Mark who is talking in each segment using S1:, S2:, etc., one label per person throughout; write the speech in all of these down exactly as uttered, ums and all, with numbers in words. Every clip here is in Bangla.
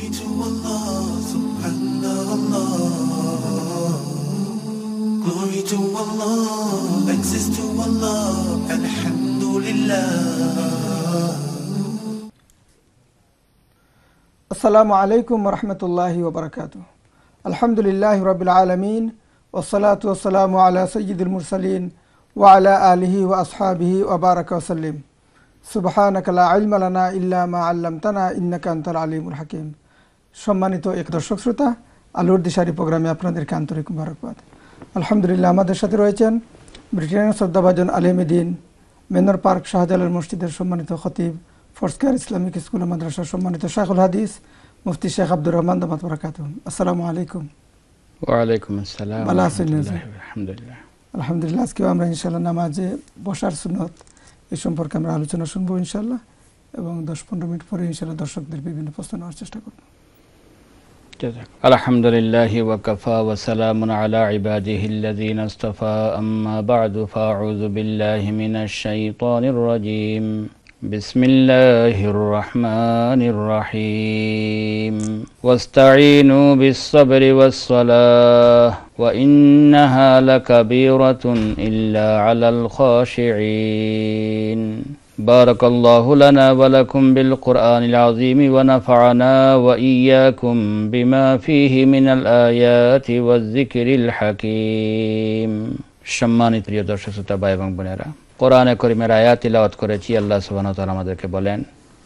S1: Glory to Allah, subhanallah. Glory to Allah, thanks to Allah, alhamdulillah.
S2: Assalamu alaikum wa rahmatullahi wa barakatuh. Alhamdulillahi rabbil alameen. Wassalatu wassalamu ala sayyidil mursalin wa ala alihi wa ashabihi wa baraka wa sallim. Subhanaka la ilma lana illa ma 'allamtana innaka antal alimul hakim. সম্মানিত এক দর্শক শ্রোতা, আলোর দিশারি প্রোগ্রামে আপনাদেরকে আন্তরিক মোবারকবাদ। আলহামদুলিল্লাহ, আমাদের সাথে রয়েছেন ব্রিটেনের শ্রদ্ধাভাজন আলেম দ্বীন, মেনর পার্ক শাহজালাল মসজিদের সম্মানিত খতিব, ফোর্সকেয়ার ইসলামিক স্কুল ও মাদ্রাসার সম্মানিত শাইখুল হাদিস মুফতি শেখ আব্দুর রহমান দামাত বারাকাতুহু। আসসালামু আলাইকুম।
S3: ওয়া আলাইকুম আসসালাম।
S2: ভালো আছেন?
S3: আলহামদুলিল্লাহ।
S2: আলহামদুলিল্লাহ। আজকে আমরা ইনশাআল্লাহ নামাজে বসার সুন্নত এই সম্পর্কে আমরা আলোচনা শুনবো ইনশাআল্লাহ, এবং দশ পনেরো মিনিট পরে ইনশাআল্লাহ দর্শকদের বিভিন্ন প্রশ্ন নেওয়ার চেষ্টা করব।
S3: আলহামদুলিল্লাহি ওয়া কাফা ওয়া সালামুন আলা ইবাদিহিল্লাযীনা ইসতাফা, আম্মা বা'দু, ফাআউযু বিল্লাহি মিনাশ শাইতানির রাজীম। বিসমিল্লাহির রহমানির রহিম। ওয়াস্তাঈনু বিস-সাবরি ওয়াস-সালাহ ওয়া ইন্নাহা লাকাবীরাতুন ইল্লা আলাল খাশিঈন। بارك الله لنا ولكم بالقرآن العظيم ونفعنا وإياكم بما فيه من الآيات والذكر الحكيم। সম্মানিত প্রিয় দর্শক শ্রোতা ভাই এবং বোনেরা, কোরআনে কারীমের আয়াত তিলাওয়াত করেছি। আল্লাহ সুবহানাহু ওয়া তাআলা আমাদেরকে বলেন,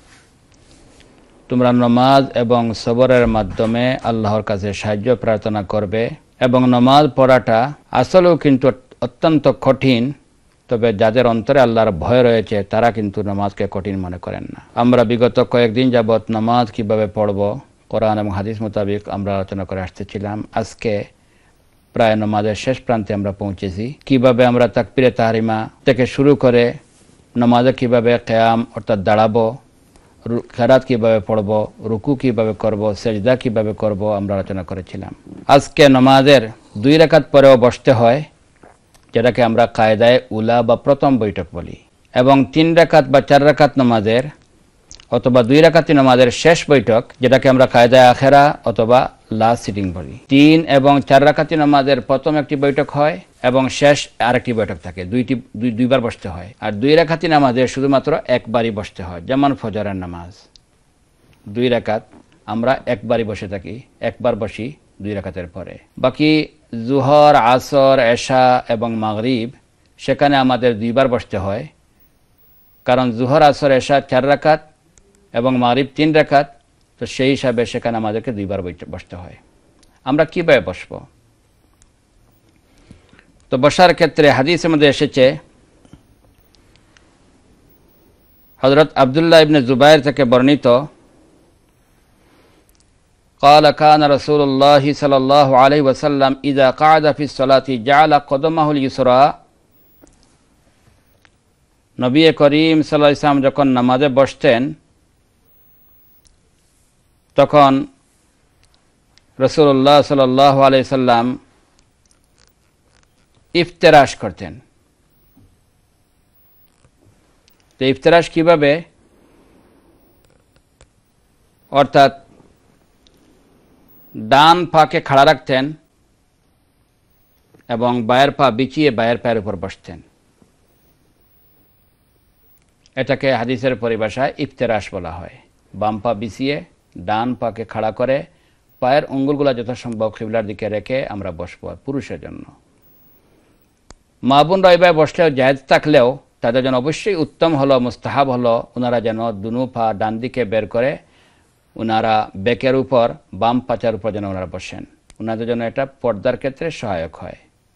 S3: তোমরা নামাজ এবং সবরের মাধ্যমে আল্লাহর কাছে সাহায্য প্রার্থনা করবে, এবং নামাজ পড়াটা আসলেও কিন্তু অত্যন্ত কঠিন, তবে যাদের অন্তরে আল্লাহর ভয় রয়েছে তারা কিন্তু নামাজকে কঠিন মনে করেন না। আমরা বিগত কয়েকদিন যাবৎ নামাজ কিভাবে পড়ব কোরআন এবং হাদিস মোতাবেক আমরা আলোচনা করে আসতেছিলাম। আজকে প্রায় নামাজের শেষ প্রান্তে আমরা পৌঁছেছি। কিভাবে আমরা তাকবীরে তাহরিমা থেকে শুরু করে নামাজে কিভাবে কিয়াম অর্থাৎ দাঁড়াবো, কিরাত কিভাবে পড়ব, রুকু কিভাবে করব, সেজদা কিভাবে করব আমরা আলোচনা করেছিলাম। আজকে নামাজের দুই রাকাত পরেও বসতে হয়, যেটাকে আমরা কায়দায় উলা বা প্রথম বৈঠক বলি, এবং তিন রাকাত বা চার রাকাত নামাজের অথবা দুই রাকাতি নামাজের শেষ বৈঠক, যেটাকে আমরা কায়দায় আখেরা অথবা লাস্ট সিটিং বলি। তিন এবং চার রাকাতি নামাজের প্রথম একটি বৈঠক হয় এবং শেষ আরেকটি বৈঠক থাকে, দুইটি দুই দুইবার বসতে হয়। আর দুই রাকাতি নামাজের শুধুমাত্র একবারই বসতে হয়, যেমন ফজরের নামাজ দুই রাকাত আমরা একবারই বসে থাকি, একবার বসি দুই রাকাতের পরে। বাকি জুহর, আসর, এশা এবং মাগরিব সেখানে আমাদের দুইবার বসতে হয়, কারণ জুহর, আসর, এশা চার রাকাত এবং মাগরিব তিন রাকাত, তো সেই হিসাবে সেখানে আমাদেরকে দুইবার বসতে হয়। আমরা কীভাবে বসবো? তো বসার ক্ষেত্রে হাদিসের মধ্যে এসেছে, হযরত আব্দুল্লাহ ইবনে জুবাইর থেকে বর্ণিত, قال كان رسول الله صلى الله عليه وسلم إذا قعد في الصلاة جعل قدمه اليسرى। নবী করিম সাল্লাল্লাহু আলাইহি ওয়াসাল্লাম যখন নামাজে বসতেন তখন রাসূলুল্লাহ সাল্লাল্লাহু আলাইহি ওয়াসাল্লাম ইফতিরাশ করতেন। তো ইফতিরাশ কিভাবে? অর্থাৎ ডান পাকে খাড়া রাখতেন এবং বায়ের পা বিছিয়ে বায়ের পায়ের উপর বসতেন। এটাকে হাদিসের পরিভাষায় ইফতিরাশ বলা হয়। বাম পা বিছিয়ে ডান পাকে খাড়া করে পায়ের আঙ্গুলগুলো যথাসম্ভব কিবলার দিকে রেখে আমরা বসবো, পুরুষের জন্য। মা বোনরা এইভাবে বসলেও জায়েজ থাকলেও তাদের জন্য অবশ্যই উত্তম হলো, মুস্তাহাব হলো, ওনারা যেন দুনো পা ডান দিকে বের করে ওনারা বেকের উপর বাম পাচার উপর যেন ওনারা বসেন, ওনাদের জন্য এটা পর্দার ক্ষেত্রে সহায়ক হয়।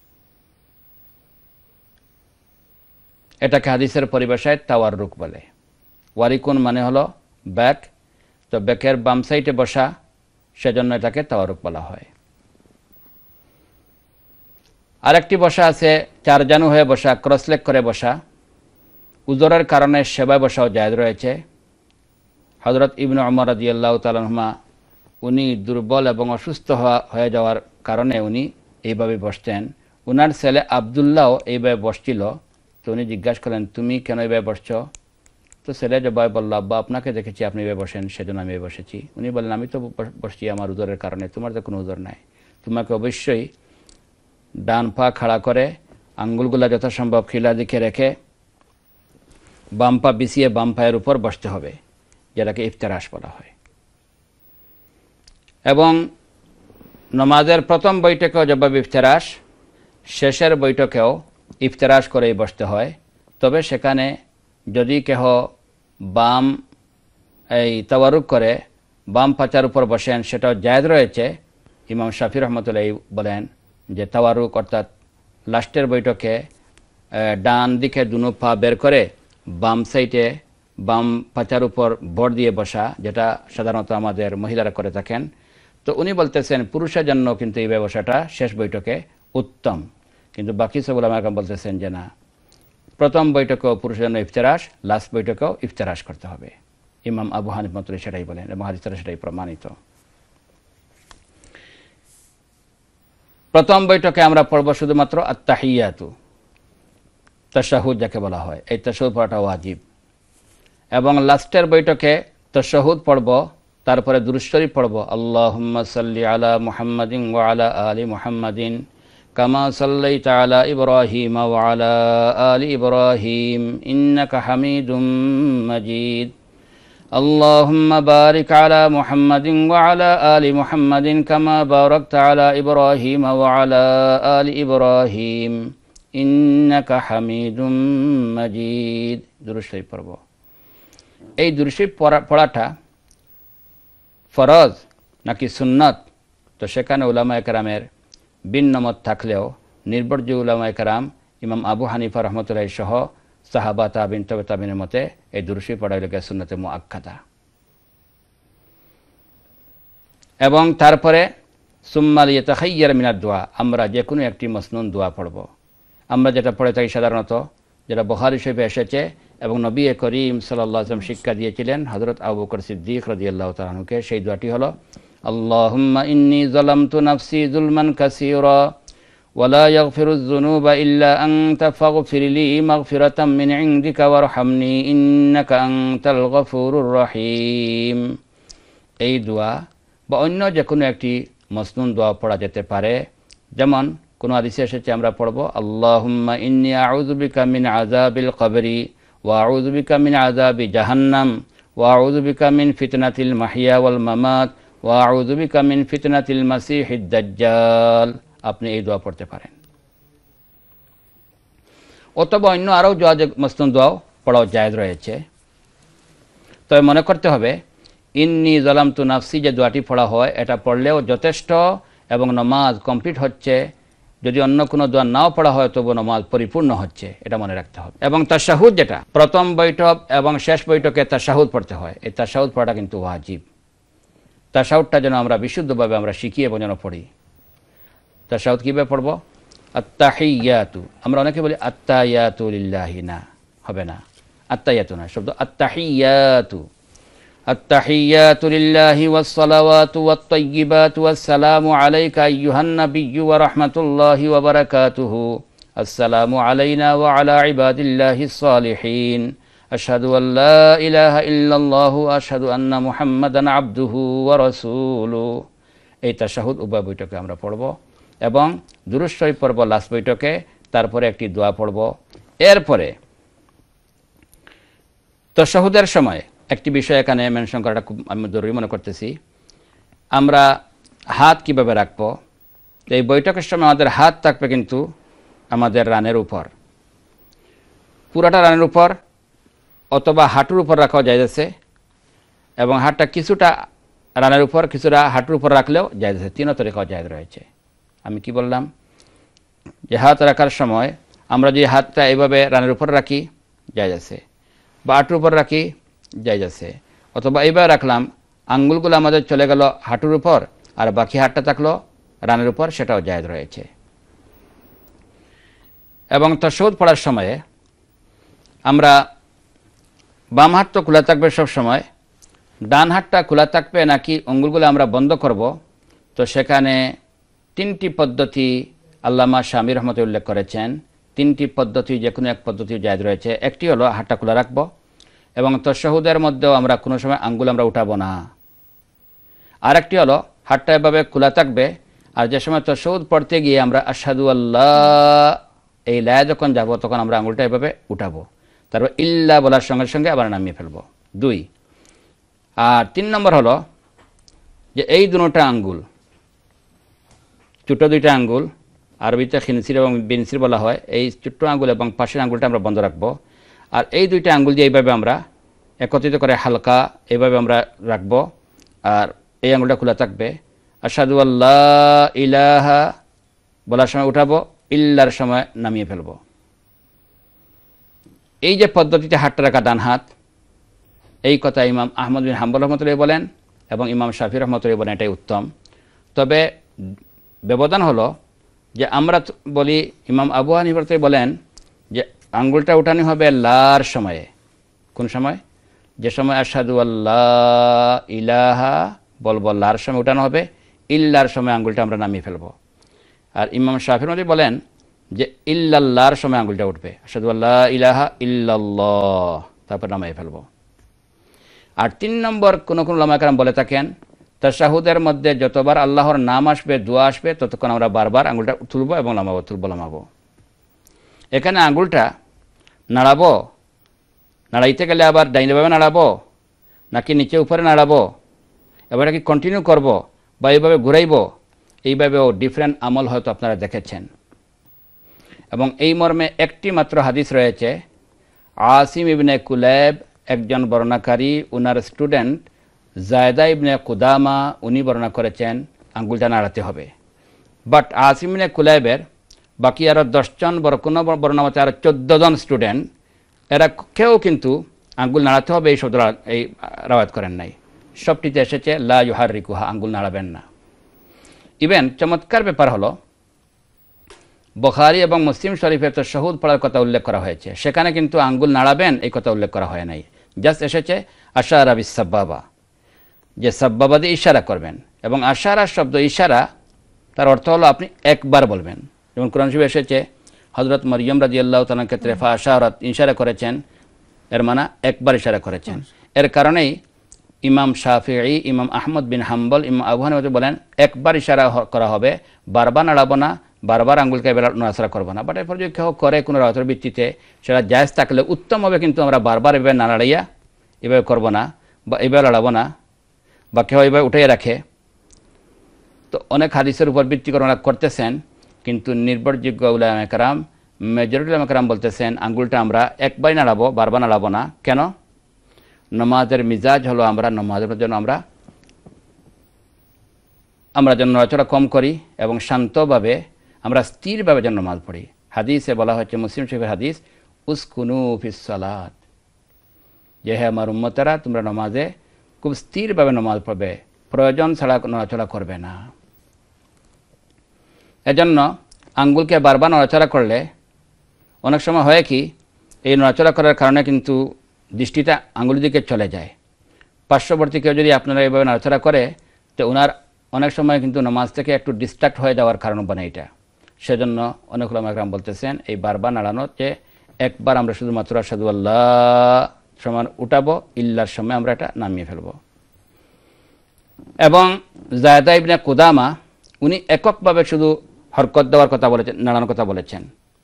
S3: এটাকে হাদিসের পরিভাষায় তাওয়াররুক বলে। ওয়ারিকুন মানে হলো ব্যাক, তো ব্যাকের বাম সাইডে বসা, সেজন্য এটাকে তাওয়াররুক বলা হয়। আরেকটি বসা আছে চারজানু হয়ে বসা, ক্রসলেগ করে বসা। উজরের কারণে সেবায় বসাও জায়েজ রয়েছে। হযরত ইবনে উমর রাদিয়াল্লাহু তাআলা আনহুমা উনি দুর্বল এবং অসুস্থ হয়ে যাওয়ার কারণে উনি এইভাবে বসতেন। উনার ছেলে আবদুল্লাহও এইভাবে বসছিল। তো উনি জিজ্ঞাসা করলেন, তুমি কেন এইভাবে বসছ? তো ছেলে জবাই বলল, আব্বা আপনাকে দেখেছি আপনি এভাবে বসেন, সেজন্য আমি বসেছি। উনি বললেন, আমি তো বসছি আমার উদরের কারণে, তোমার তো কোনো উদর নাই, তোমাকে অবশ্যই ডান পা খাড়া করে আঙ্গুলগুলা যথাসম্ভব খিলা দিকে রেখে বাম পা বিছিয়ে বাম পায়ের উপর বসতে হবে, যেটাকে ইফতেরাশ বলা হয়। এবং নমাজের প্রথম বৈঠকেও যেভাবে ইফতেরাশ, শেষের বৈঠকেও ইফতেরাশ করেই বসতে হয়। তবে সেখানে যদি কেহ বাম এই তাওয়ারুক করে বাম পাচার উপর বসেন, সেটাও জায়েজ রয়েছে। ইমাম শাফি রহমতুল্লাহ বলেন যে তাওয়ারুক অর্থাৎ লাস্টের বৈঠকে ডান দিকে দুনো পা বের করে বাম সাইডে বাম পাচার উপর ভর দিয়ে বসা, যেটা সাধারণত আমাদের মহিলারা করে থাকেন। তো উনি বলতেছেন পুরুষের জন্য কিন্তু এই ব্যবসাটা শেষ বৈঠকে উত্তম, কিন্তু বাকি সব উলামা কেরাম বলতেছেন যে না, প্রথম বৈঠকেও পুরুষের জন্য ইফতেরাশ, লাস্ট বৈঠকেও ইফতেরাশ করতে হবে। ইমাম আবু হানিফা রাহমাতুল্লাহ সেটাই বলেন এবং হাদিসে সেটাই প্রমাণিত। প্রথম বৈঠকে আমরা পড়ব শুধুমাত্র আত-তাহিয়াতু, তাশাহুদ যাকে বলা হয়, এই তাশাহুদ পড়াটা ওয়াজিব। এবং লাস্টের বৈঠকে তাশাহুদ পড়ব, তারপরে দুরূদ শরীফ পড়ব, আল্লাহুম্মা সাল্লি আলা মুহাম্মাদিন ওয়া আলা আলি মুহাম্মাদিন কামা সাল্লাইতা আলা ইব্রাহিম ওয়া আলা আলি ইব্রাহিম ইন্নাকা হামিদুম মাজিদ। আল্লাহুম্মা বারিক আলা মুহাম্মাদিন ওয়া আলা আলি মুহাম্মাদিন কামা বারাকতা আলা ইব্রাহিম ওয়া আলা আলি ইব্রাহিম ইন্নাকা হামিদুম মাজিদ। দুরূদ শরীফ পড়ব। এই দুরূদ শরীফ পড়াটা ফরজ নাকি সুন্নত, তো সেখানে উলামায়ে কেরামের ভিন্ন মত থাকলেও নির্ভরযোগ্য উলামায়ে কেরাম ইমাম আবু হানিফা রহমতুল্লাহ সহ সাহাবা তাবিন তবে তাবিনের মতে এই দুরূদ শরীফ পড়া হলো সুন্নতে মুআক্কাদা। এবং তারপরে সুম্মা লিয়াতাখায়্যার মিনাদ দুআ, আমরা যে কোনো একটি মসনুন দোয়া পড়ব। আমরা যেটা পড়ে থাকি সাধারণত, যেটা বুখারী শরীফে এসেছে এবং নবী করিম সাল্লাল্লাহু আলাইহি ওয়াসাল্লাম শিক্ষা দিয়েছিলেন হযরত আবু বকর সিদ্দিক রাদিয়াল্লাহু তাআলা আনহুকে, সেই দোয়াটি হলো আল্লাহুম্মা ইন্নী যালামতু নাফসি যুলমান কাসীরা ওয়া লা ইয়াগফিরুয যুনুবা ইল্লা আনতা ফাগফিরলি মাগফিরাতাম মিন ইনদিকা ওয়ারহামনি ইন্নাকা আনতাল গফুরুর রহিম। এই দোয়া বা অন্য যে কোনো একটি মসনুন দোয়া পড়া যেতে পারে। যেমন কোন হাদিসে এসেছে আমরা পড়ব আল্লাহুম্মা ইন্নী আউযু বিকা মিন আযাবিল কবরি ওয়া আউযু বিকা মিন আযাবি জাহান্নাম ওয়া আউযু বিকা মিন ফিতনাতিল মাহইয়া ওয়াল মামাত ওয়া আউযু বিকা মিন ফিতনাতিল মাসিহিদ দাজ্জাল। আপনি এই দোয়া পড়তে পারেন। অথবা অন্য আরও দোয়া, মসনুন দোয়াও পড়াও জায়েজ রয়েছে। তবে মনে করতে হবে ইন্নী যালামতু নাফসি যে দোয়াটি পড়া হয়, এটা পড়লেও যথেষ্ট এবং নামাজ কমপ্লিট হচ্ছে। যদি অন্য কোনো দোয়া নাও পড়া হয় তবু নামাজ পরিপূর্ণ হচ্ছে, এটা মনে রাখতে হবে। এবং তাশাহুদ, যেটা প্রথম বৈঠক এবং শেষ বৈঠকে তাশাহুদ পড়তে হয়, এই তাশাহুদ পড়াটা কিন্তু ওয়াজিব। তাশাহুদটা যেন আমরা বিশুদ্ধভাবে আমরা শিখিয়ে যেন পড়ি। তাশাহুদ কীভাবে পড়ব? আত-তাহিয়াতু, আমরা অনেকে বলি আত-তাহিয়াতু লিল্লাহি, না, হবে না, আত-তাহিয়াতু না, শব্দ আত-তাহিয়াতু। আত-তাহিয়াতু লিল্লাহি ওয়াস-সালাওয়াতু ওয়াত-তাইয়্যিবাতু ওয়াস-সালামু আলাইকা আইয়ুহান নাবিয়্যু ওয়া রাহমাতুল্লাহি ওয়া বারাকাতুহু। আসসালামু আলাইনা ওয়া আলা ইবাদিল্লাহিস সালিহিন। আশহাদু আল্লা ইলাহা ইল্লাল্লাহু ওয়া আশহাদু আন্না মুহাম্মাদান আবদুহু ওয়া রাসূলুহু। এই তাশাহুদ উভয় বৈঠকে আমরা পড়ব এবং দুরূদ শরীফ পড়ব লাস্ট বৈঠকে, তারপরে একটি দোয়া পড়ব। এরপরে তাশাহুদের সময় একটি বিষয় এখানে মেনশন করাটা খুব আমি জরুরি মনে করতেছি। আমরা হাত কিভাবে রাখব? এই বৈঠকের সময় আমাদের হাত থাকবে কিন্তু আমাদের রানের উপর, পুরাটা রানের উপর, অথবা হাঁটুর উপর রাখাও যাইতেছে, এবং হাতটা কিছুটা রানের উপর কিছুটা হাঁটুর উপর রাখলেও যাইতেছে। তিনও তরিকাও জায়েজ রয়েছে। আমি কি বললাম যে হাত রাখার সময় আমরা যদি হাতটা এইভাবে রানের উপর রাখি জায়েজ আছে, বা হাঁটুর উপর রাখি জায়েজ আছে, অথবা এইভাবে রাখলাম আঙ্গুলগুলো আমাদের চলে গেল হাঁটুর উপর আর বাকি হাতটা থাকলো রানের উপর, সেটাও জায়েজ রয়েছে। এবং তাশাহুদ পড়ার সময়ে আমরা বাম হাত তো খোলা থাকবে সব সময়, ডান হাতটা খোলা থাকবে নাকি আঙ্গুলগুলো আমরা বন্ধ করব, তো সেখানে তিনটি পদ্ধতি আল্লামা শামী রহমতুল্লাহ উল্লেখ করেছেন। তিনটি পদ্ধতি, যে কোনো এক পদ্ধতি জায়েজ রয়েছে। একটি হলো হাতটা খোলা রাখবো, এবং তাশাহুদের মধ্যেও আমরা কোনো সময় আঙ্গুল আমরা উঠাবো না। আরেকটি হলো হাতটা এভাবে খোলা থাকবে, আর যে সময় তাশাহুদ পড়তে গিয়ে আমরা আশহাদু আল্লাহ এই লা যখন যাব তখন আমরা আঙ্গুলটা এভাবে উঠাবো, তারপর ইল্লা বলার সঙ্গে সঙ্গে আবার নামিয়ে ফেলবো। দুই। আর তিন নম্বর হলো যে এই দুটো আঙ্গুল, ছোট দুইটা আঙ্গুল, আরবিতে খিনসির এবং বিনসির বলা হয়, এই ছোট্ট আঙ্গুল এবং পাশের আঙ্গুলটা আমরা বন্ধ রাখবো। আর এই দুইটা আঙ্গুল দিয়ে এইভাবে আমরা একত্রিত করে হালকা এইভাবে আমরা রাখবো, আর এই আঙ্গুলটা খোলা থাকবে। আশহাদু আল্লাহ ইলাহা বলার সময় উঠাবো, ইল্লার সময় নামিয়ে ফেলবো। এই যে পদ্ধতিতে হাতটা রাখা ডান হাত, এই কথা ইমাম আহমদ বিন হাম্বল রহমতুল্লাহ বলেন এবং ইমাম শাফি রহমতুল্লাহ বলেন এটাই উত্তম। তবে ব্যবধান হলো যে আমরা বলি, ইমাম আবু হানিফা বলেন যে আঙ্গুলটা উঠানো হবে লার সময়ে। কোন সময়? যে সময় আশহাদু আল্লাহ ইলাহা বলবো লার সময় উঠানো হবে, ইল্লার সময় আঙ্গুলটা আমরা নামিয়ে ফেলবো। আর ইমাম শাফির মধ্যে বলেন যে ইল্লাল্লাহর সময় আঙ্গুলটা উঠবে, আশহাদু আল্লাহ ইলাহা ইল্লাল্লাহ, তারপর নামিয়ে ফেলবো। আর তিন নম্বর কোন কোন উলামা কেরাম বলে থাকেন তাশাহুদের মধ্যে যতবার আল্লাহর নাম আসবে, দোয়া আসবে, ততক্ষণ আমরা বারবার আঙ্গুলটা তুলবো এবং নামাবো, তুলবো নামাবো। এখানে আঙ্গুলটা নাড়াবো, নাড়াইতে গেলে আবার ডাইনেভাবে নাড়াবো নাকি নিচে উপরে নাড়াবো, এবার কি কন্টিনিউ করব বা এইভাবে ঘুরাইবো, এইভাবেও ডিফারেন্ট আমল হয়তো আপনারা দেখেছেন। এবং এই মর্মে একটি মাত্র হাদিস রয়েছে, আসিম ইবনে কুলাইব একজন বর্ণনাকারী, উনার স্টুডেন্ট জায়দা ইবনে কুদামা উনি বর্ণনা করেছেন আঙ্গুলটা নাড়াতে হবে। বাট আসিম ইবনে কুলাইবের বাকি আরও দশজন বড় কোনো বর্ণনামতে আরও চোদ্দ জন স্টুডেন্ট, এরা কেউ কিন্তু আঙ্গুল নাড়াতে হবে এই শব্দ এই রাওয়াত করেন নাই। সবটিতে এসেছে লা ইউহাররিকুহা, আঙ্গুল নাড়াবেন না। ইভেন চমৎকার ব্যাপার হলো বুখারী এবং মুসলিম শরীফে তাশাহুদ পড়ার কথা উল্লেখ করা হয়েছে, সেখানে কিন্তু আঙ্গুল নাড়াবেন এই কথা উল্লেখ করা হয় নাই। জাস্ট এসেছে আশারা বিস সাব্বাবা, যে সাব্বাবা দিয়ে ইশারা করবেন। এবং আশারা শব্দ ইশারা তার অর্থ হলো আপনি একবার বলবেন। যেমন কোরআন শরীফে এসেছে হযরত মরিয়ম রাদিয়াল্লাহু তাআলার ক্ষেত্রে ফা আশারাত, ইশারা করেছেন, এর মানে একবার ইশারা করেছেন। এর কারণেই ইমাম শাফিঈ, ইমাম আহমদ বিন হাম্বল, ইমাম আবু হানিফা বলেন একবার ইশারা করা হবে, বারবার নাড়াবো না, বারবার আঙ্গুলকে এবার নড়াচড়া করবো না। বাট এরপর যদি কেউ করে কোনো রাওয়াতের ভিত্তিতে সেটা জায়েজ থাকলে উত্তম হবে, কিন্তু আমরা বারবার এভাবে না নাড়াইয়া এভাবে করবো না বা এভাবে নাড়াবো না, বা কেউ এভাবে উঠাইয়া রাখে। তো অনেক হাদিসের উপর ভিত্তি করে ওনারা করতেছেন, কিন্তু নির্ভরযোগ্য উলামায়ে কেরাম, মেজরিটি উলামায়ে কেরাম বলতেছেন আঙ্গুলটা আমরা একবারই নাড়াবো, বারবার নাড়াবো না। কেন? নমাজের মিজাজ হলো আমরা নমাজের জন্য আমরা আমরা যেন নড়াচড়া কম করি এবং শান্তভাবে আমরা স্থিরভাবে যেন নামাজ পড়ি। হাদিসে বলা হয়েছে, মুসলিম শরীফের হাদিস, উসকুনু ফিস সালাত, যে হে আমার উম্মতেরা তোমরা নামাজে খুব স্থিরভাবে নামাজ পড়বে, প্রয়োজন ছাড়া নড়াচড়া করবে না। এজন্য আঙ্গুলকে বারবার নড়াচড়া করলে অনেক সময় হয় কি, এই নড়াচড়া করার কারণে কিন্তু দৃষ্টিটা আঙ্গুলের দিকে চলে যায়। পার্শ্ববর্তী কেউ যদি আপনারা এইভাবে নড়াচড়া করে, তো ওনার অনেক সময় কিন্তু নামাজ থেকে একটু ডিস্ট্রাক্ট হয়ে যাওয়ার কারণ বনে এটা। সেজন্য অনেক উলামা কেরাম বলতেছেন এই বারবার নাড়ানো, যে একবার আমরা শুধুমাত্র আশহাদু আল্লাহ সমান উঠাবো, ইল্লার সময় আমরা এটা নামিয়ে ফেলবো। এবং জায়দা ইবনে কুদামা উনি এককভাবে শুধু হরকত দেওয়ার কথা বলেছেন, নাড়ানোর কথা বলেছেন।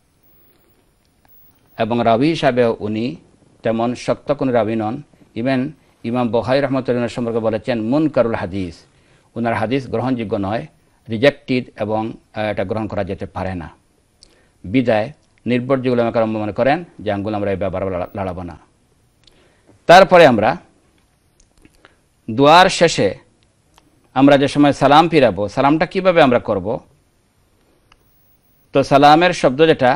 S3: এবং রাবি হিসাবেও উনি তেমন শক্ত কোনো রাবি নন। ইভেন ইমাম বুখারী রাহমাতুল্লাহ সম্পর্কে বলেছেন মুনকারুল হাদিস, ওনার হাদিস গ্রহণযোগ্য নয়, রিজেক্টেড, এবং এটা গ্রহণ করা যেতে পারে না। বিদায় নির্ভরযোগ্য উলামা কেরাম মনে করেন যে আঙ্গুল আমরা এই ব্যাপারে লাড়াবো না। তারপরে আমরা দোয়ার শেষে আমরা যে সময় সালাম ফিরাবো, সালামটা কিভাবে আমরা করব? তো সালামের শব্দ যেটা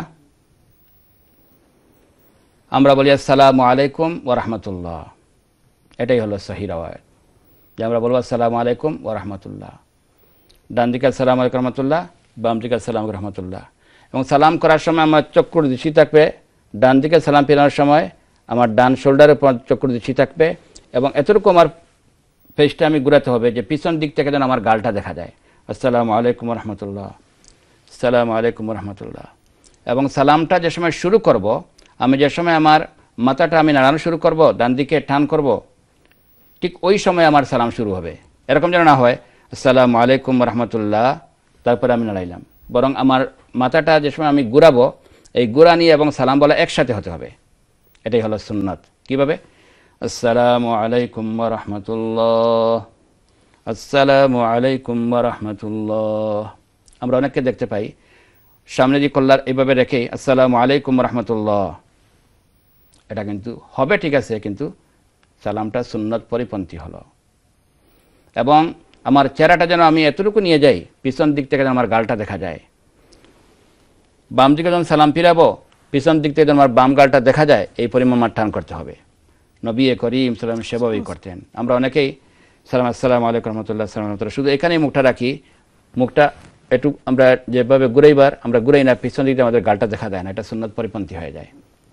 S3: আমরা বলি আসসালামু আলাইকুম ওয়া রাহমাতুল্লাহ, এটাই হলো সহিহ রাওয়ায়াত, যে আমরা বলবো আসসালামু আলাইকুম ওয়া রাহমাতুল্লাহ। ডান দিকে আসসালামু আলাইকুম রাহমাতুল্লাহ, বাম দিকে আসসালামু আলাইকুম রাহমাতুল্লাহ। এবং সালাম করার সময় আমার চক্ষুর দৃষ্টি থাকবে ডান দিকে, সালাম ফেরানোর সময় আমার ডান শোল্ডারের উপর চক্ষুর দৃষ্টি থাকবে, এবং এতটুকু আমার ফেসটা আমি ঘুরাতে হবে যে পিছন দিক থেকে যেন আমার গালটা দেখা যায়। আসসালামু আলাইকুম রহমতুল্লাহ, আসসালামু আলাইকুম রহমতুল্লাহ। এবং সালামটা যে সময় শুরু করব, আমি যে সময় আমার মাথাটা আমি নাড়ানো শুরু করব, ডান দিকে টান করব, ঠিক ওই সময় আমার সালাম শুরু হবে। এরকম যেন না হয় আসসালামু আলাইকুম রহমতুল্লাহ তারপরে আমি নাড়াইলাম, বরং আমার মাথাটা যে সময় আমি ঘুরাবো এই ঘুরানি এবং সালাম বলা একসাথে হতে হবে। এটাই হলো সুন্নাত। কীভাবে? আসসালামু আলাইকুম রহমতুল্লাহ, আসসালামু আলাইকুম রহমতুল্লাহ। আমরা অনেককে দেখতে পাই সামনে যে কল্লার এইভাবে রেখে আসসালামু আলাইকুম রহমতুল্লাহ, এটা কিন্তু হবে ঠিক আছে, কিন্তু সালামটা সুন্নত পরিপন্থী হলো। এবং আমার চেহারাটা যেন আমি এতটুকু নিয়ে যাই, পিছন দিক থেকে যেন আমার গালটা দেখা যায়। বাম দিকে যখন সালাম ফিরাবো, পিছন দিক থেকে যেন আমার বাম গালটা দেখা যায়, এই পরিমাণ আমার টান করতে হবে। নবী করিম সালাম সেভাবেই করতেন। আমরা অনেকেই সালাম আসসালামু আলাইকুম রহমতুল্লাহ সালাম রহমতুল্লাহ শুধু এখানেই মুখটা রাখি, মুখটা একটু আমরা যেভাবে ঘুরাইবার আমরা ঘুরাই না, পিছন দিক দিয়ে আমাদের গালটা দেখা যায় না, এটা সুন্নত পরিপন্থী হয়ে যায়।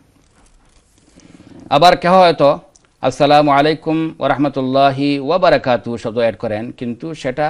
S3: আবার কেহ হয়তো আসসালামু আলাইকুম ওরহমতুল্লাহি ওয়াবারাকাতু শব্দ অ্যাড করেন, কিন্তু সেটা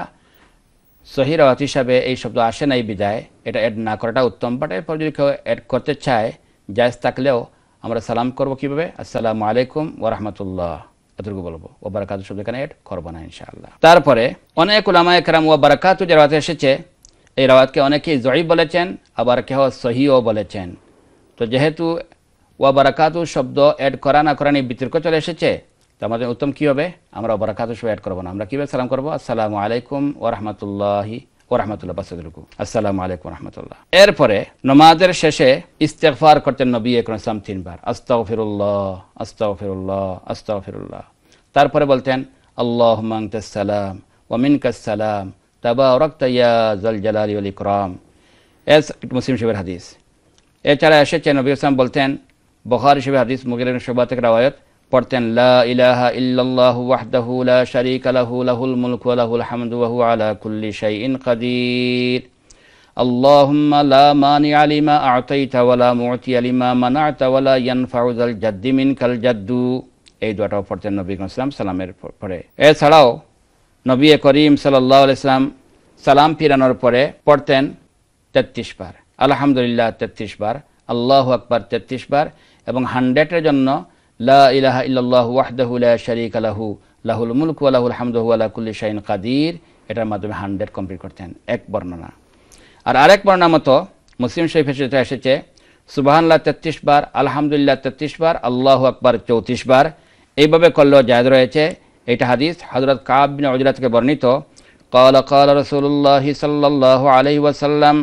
S3: সহি রাওয়াত হিসাবে এই শব্দ আসে নাই বিদায় এটা অ্যাড না করাটা উত্তম। বাট এরপর যদি কেউ অ্যাড করতে চায় জায়েজ থাকলেও আমরা সালাম করবো কীভাবে? আসসালামু আলাইকুম ওরহমতুল্লাহ এতটুকু বলবো, ওয়াবারাকাতু শব্দ এখানে অ্যাড করবো না ইনশাআল্লাহ। তারপরে অনেক উলামায়ে কেরাম ওয়াবারাকাতু যে রাওয়াতে এসেছে এই রাওয়াতকে অনেকেই যঈফ বলেছেন, আবার কেহ সহিও বলেছেন। তো যেহেতু ওয়াবারাকাতু শব্দ অ্যাড করা না করা নিয়ে বিতর্ক চলে এসেছে, তো আমাদের উত্তম কী হবে? আমরা ওয়াবারাকাতু শব্দ অ্যাড করবো না, আমরা কীভাবে সালাম করবো? আসসালামু আলাইকুম ওরহমতুল্লাহি ওরহমতুল্লাহ বাস এতটুকু, আসসালামু আলাইকুম রহমতুল্লাহ। এরপরে নমাজের শেষে ইস্তেগফার করতেন নবী আকরাম সাল্লাল্লাহু আলাইহি ওয়াসাল্লাম তিনবার, আস্তাগফিরুল্লাহ আস্তাগফিরুল্লাহ আস্তাগফিরুল্লাহ। তারপরে বলতেন আল্লাহুম্মা আনতাস সালাম ওয়া মিনকাস সালাম তাবারাকতা ইয়া যাল জালালি ওয়াল ইকরাম। এস মুসলিম শরীফের হাদিস। এছাড়া এসেছে নবী সাল্লাল্লাহু বলতেন, বুখারী শরীফের হাদিস মুগীরা ইবনে শুবা থেকে রাওয়ায়াত, পড়তেন লা ইলাহা ইল্লাল্লাহু ওয়াহদাহু লা শারীকা লাহু লাহুল মুলকু ওয়া লাহুল হামদু ওয়া হুয়া আলা কুল্লি শাইইন কাদির। আল্লাহুম্মা লা মানিআ লিমা আ'তাইতা ওয়া লা মু'তিয়া লিমা মানা'তা ওয়া লা ইয়ানফা'ু যাল জাদ্দি মিনকাল জাদ্দু। এই দোয়াটাও পড়তেন নবী সাল্লাল্লাহু আলাইহি ওয়াসাল্লাম সালামের পরে। এছাড়াও নবী করিম সাল্লাল্লাহু আলাইহি ওয়াসাল্লাম সালাম ফিরানোর পরে পড়তেন তেত্রিশ বার, আলহামদুলিল্লাহ তেত্রিশ বার, আল্লাহু আকবার তেত্রিশ বার, এবং হান্ড্রেডের জন্য লা ইলাহা ইল্লাল্লাহু ওয়াহদাহু লা শারীকা লাহু লাহুল মুলকু ওয়া লাহুল হামদু ওয়া আলা কুল্লি শাইইন কাদির। এটার মাধ্যমে হান্ড্রেড কমপ্লিট করতেন, এক বর্ণনা। আর আরেক বর্ণনা মতো মুসলিম শরীফে যেটা এসেছে সুবহানাল্লাহ তেত্রিশ বার, আলহামদুলিল্লাহ তেত্রিশ বার, আল্লাহু আকবার চৌত্রিশ বার, এইভাবে করলেও জায়েজ রয়েছে। এটা হাদিস হযরত কাব বিন উজরা থেকে বর্ণিত। قال قال رسول الله صلى الله عليه وسلم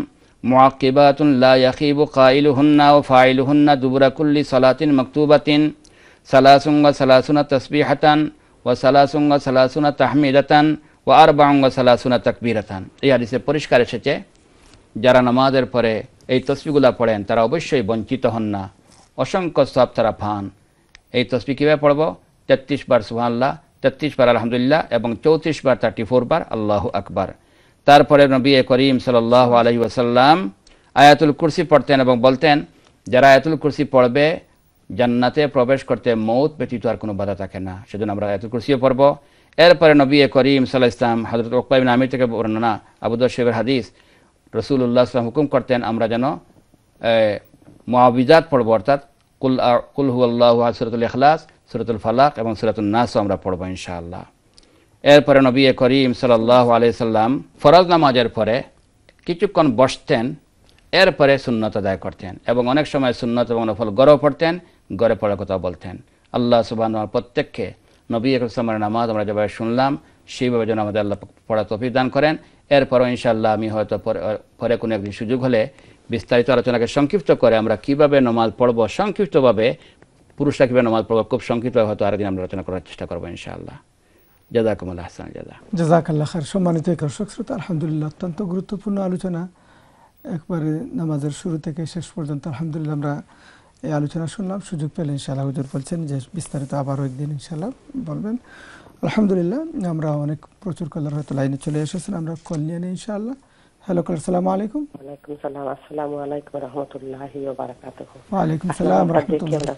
S3: معقبات لا يخيب قائلهن وفاعلهن دبر كل صلاة مكتوبة ثلاث وثلاثون تسبيحة وثلاث وثلاثون تحميدة وأربع وثلاثون تكبيرة। এই হাদিসে পরিষ্কার এসেছে যারা নামাজের পরে এই তসবিহগুলো পড়েন তারা অবশ্যই বঞ্চিত হন না, অসংখ্য সওয়াব তারা পান। এই তসবিহ কীভাবে পড়ব? তেত্রিশ বার সুবহানাল্লাহ, তেত্রিশ বার আলহামদুলিল্লাহ এবং চৌত্রিশ বার থার্টি ফোর বার আল্লাহু আকবার। তারপরে নবী করিম সাল্লাল্লাহু আলাইহি ওয়াসাল্লাম আয়াতুল কুরসি পড়তেন এবং বলতেন যারা আয়াতুল কুরসি পড়বে জান্নাতে প্রবেশ করতে মৌত ব্যতীত আর কোনো বাধা থাকে না, সেজন্য আমরা আয়াতুল কুরসিও পড়ব। এরপরে নবী করিম সাল্লাল্লাহু আলাইহি ওয়াসাল্লাম হযরত উকবা ইবনে আমির থেকে বর্ণনা, আবু দাউদ শরীফের হাদিস, রাসূলুল্লাহ সাল্লাল্লাহু আলাইহি ওয়াসাল্লাম হুকুম করতেন আমরা যেন মুআবিজাত পড়ব, অর্থাৎ কুল কুল হুয়াল্লাহু আহাদ, সূরাতুল ইখলাস, সূরাতুল ফালাক এবং সূরাতুন নাস আমরা পড়ব ইনশাআল্লাহ। এরপরে নবী করিম সাল্লাল্লাহু আলাইহি ওয়াসাল্লাম ফরজ নামাজের পরে কিছুক্ষণ বসতেন, এরপরে সুন্নত আদায় করতেন এবং অনেক সময় সুন্নত এবং নফল গড়েও পড়তেন, গড়ে পড়ার কথা বলতেন। আল্লাহ সুবহানাহু ওয়া তাআলা প্রত্যেককে নবী সাল্লাল্লাহু নামাজ আমরা যেভাবে শুনলাম সেইভাবে যেন আমাদের আল্লাহ পড়া তৌফিক দান করেন। এরপরও ইনশাআল্লাহ আমি হয়তো পরে কোনো একদিন সুযোগ হলে বিস্তারিত আলোচনাকে সংক্ষিপ্ত করে আমরা কীভাবে নামাজ পড়ব, সংক্ষিপ্তভাবে পুরুষরা কীভাবে নামাজ পড়ব খুব সংক্ষিপ্তভাবে হয়তো আরেকদিন আমরা আলোচনা করার চেষ্টা করবো ইনশাআল্লাহ। জাযাকুমুল্লাহ আহসান জাযা।
S2: জাযাকাল্লাহ খায়র। সম্মানিত দর্শক শ্রোতা, আলহামদুলিল্লাহ অত্যন্ত গুরুত্বপূর্ণ আলোচনা, একবারে নামাজের শুরু থেকে শেষ পর্যন্ত আলহামদুলিল্লাহ আমরা এই আলোচনা শুনলাম। সুযোগ পেলে ইনশাআল্লাহ হুজুর বলছেন যে বিস্তারিত আবারও একদিন ইনশাআল্লাহ বলবেন। আলহামদুলিল্লাহ আমরা অনেক প্রচুর কলার হয়তো লাইনে চলে এসেছেন, আমরা কল নিয়ে নিই ইনশাআল্লাহ। হ্যালো কলার, আসসালামু আলাইকুম।
S4: ওয়ালাইকুম সালাম। আসসালামু আলাইকুম ওয়া রাহমাতুল্লাহি ওয়া বারাকাতুহু।
S2: ওয়া আলাইকুম সালাম ওয়া রাহমাতুল্লাহ।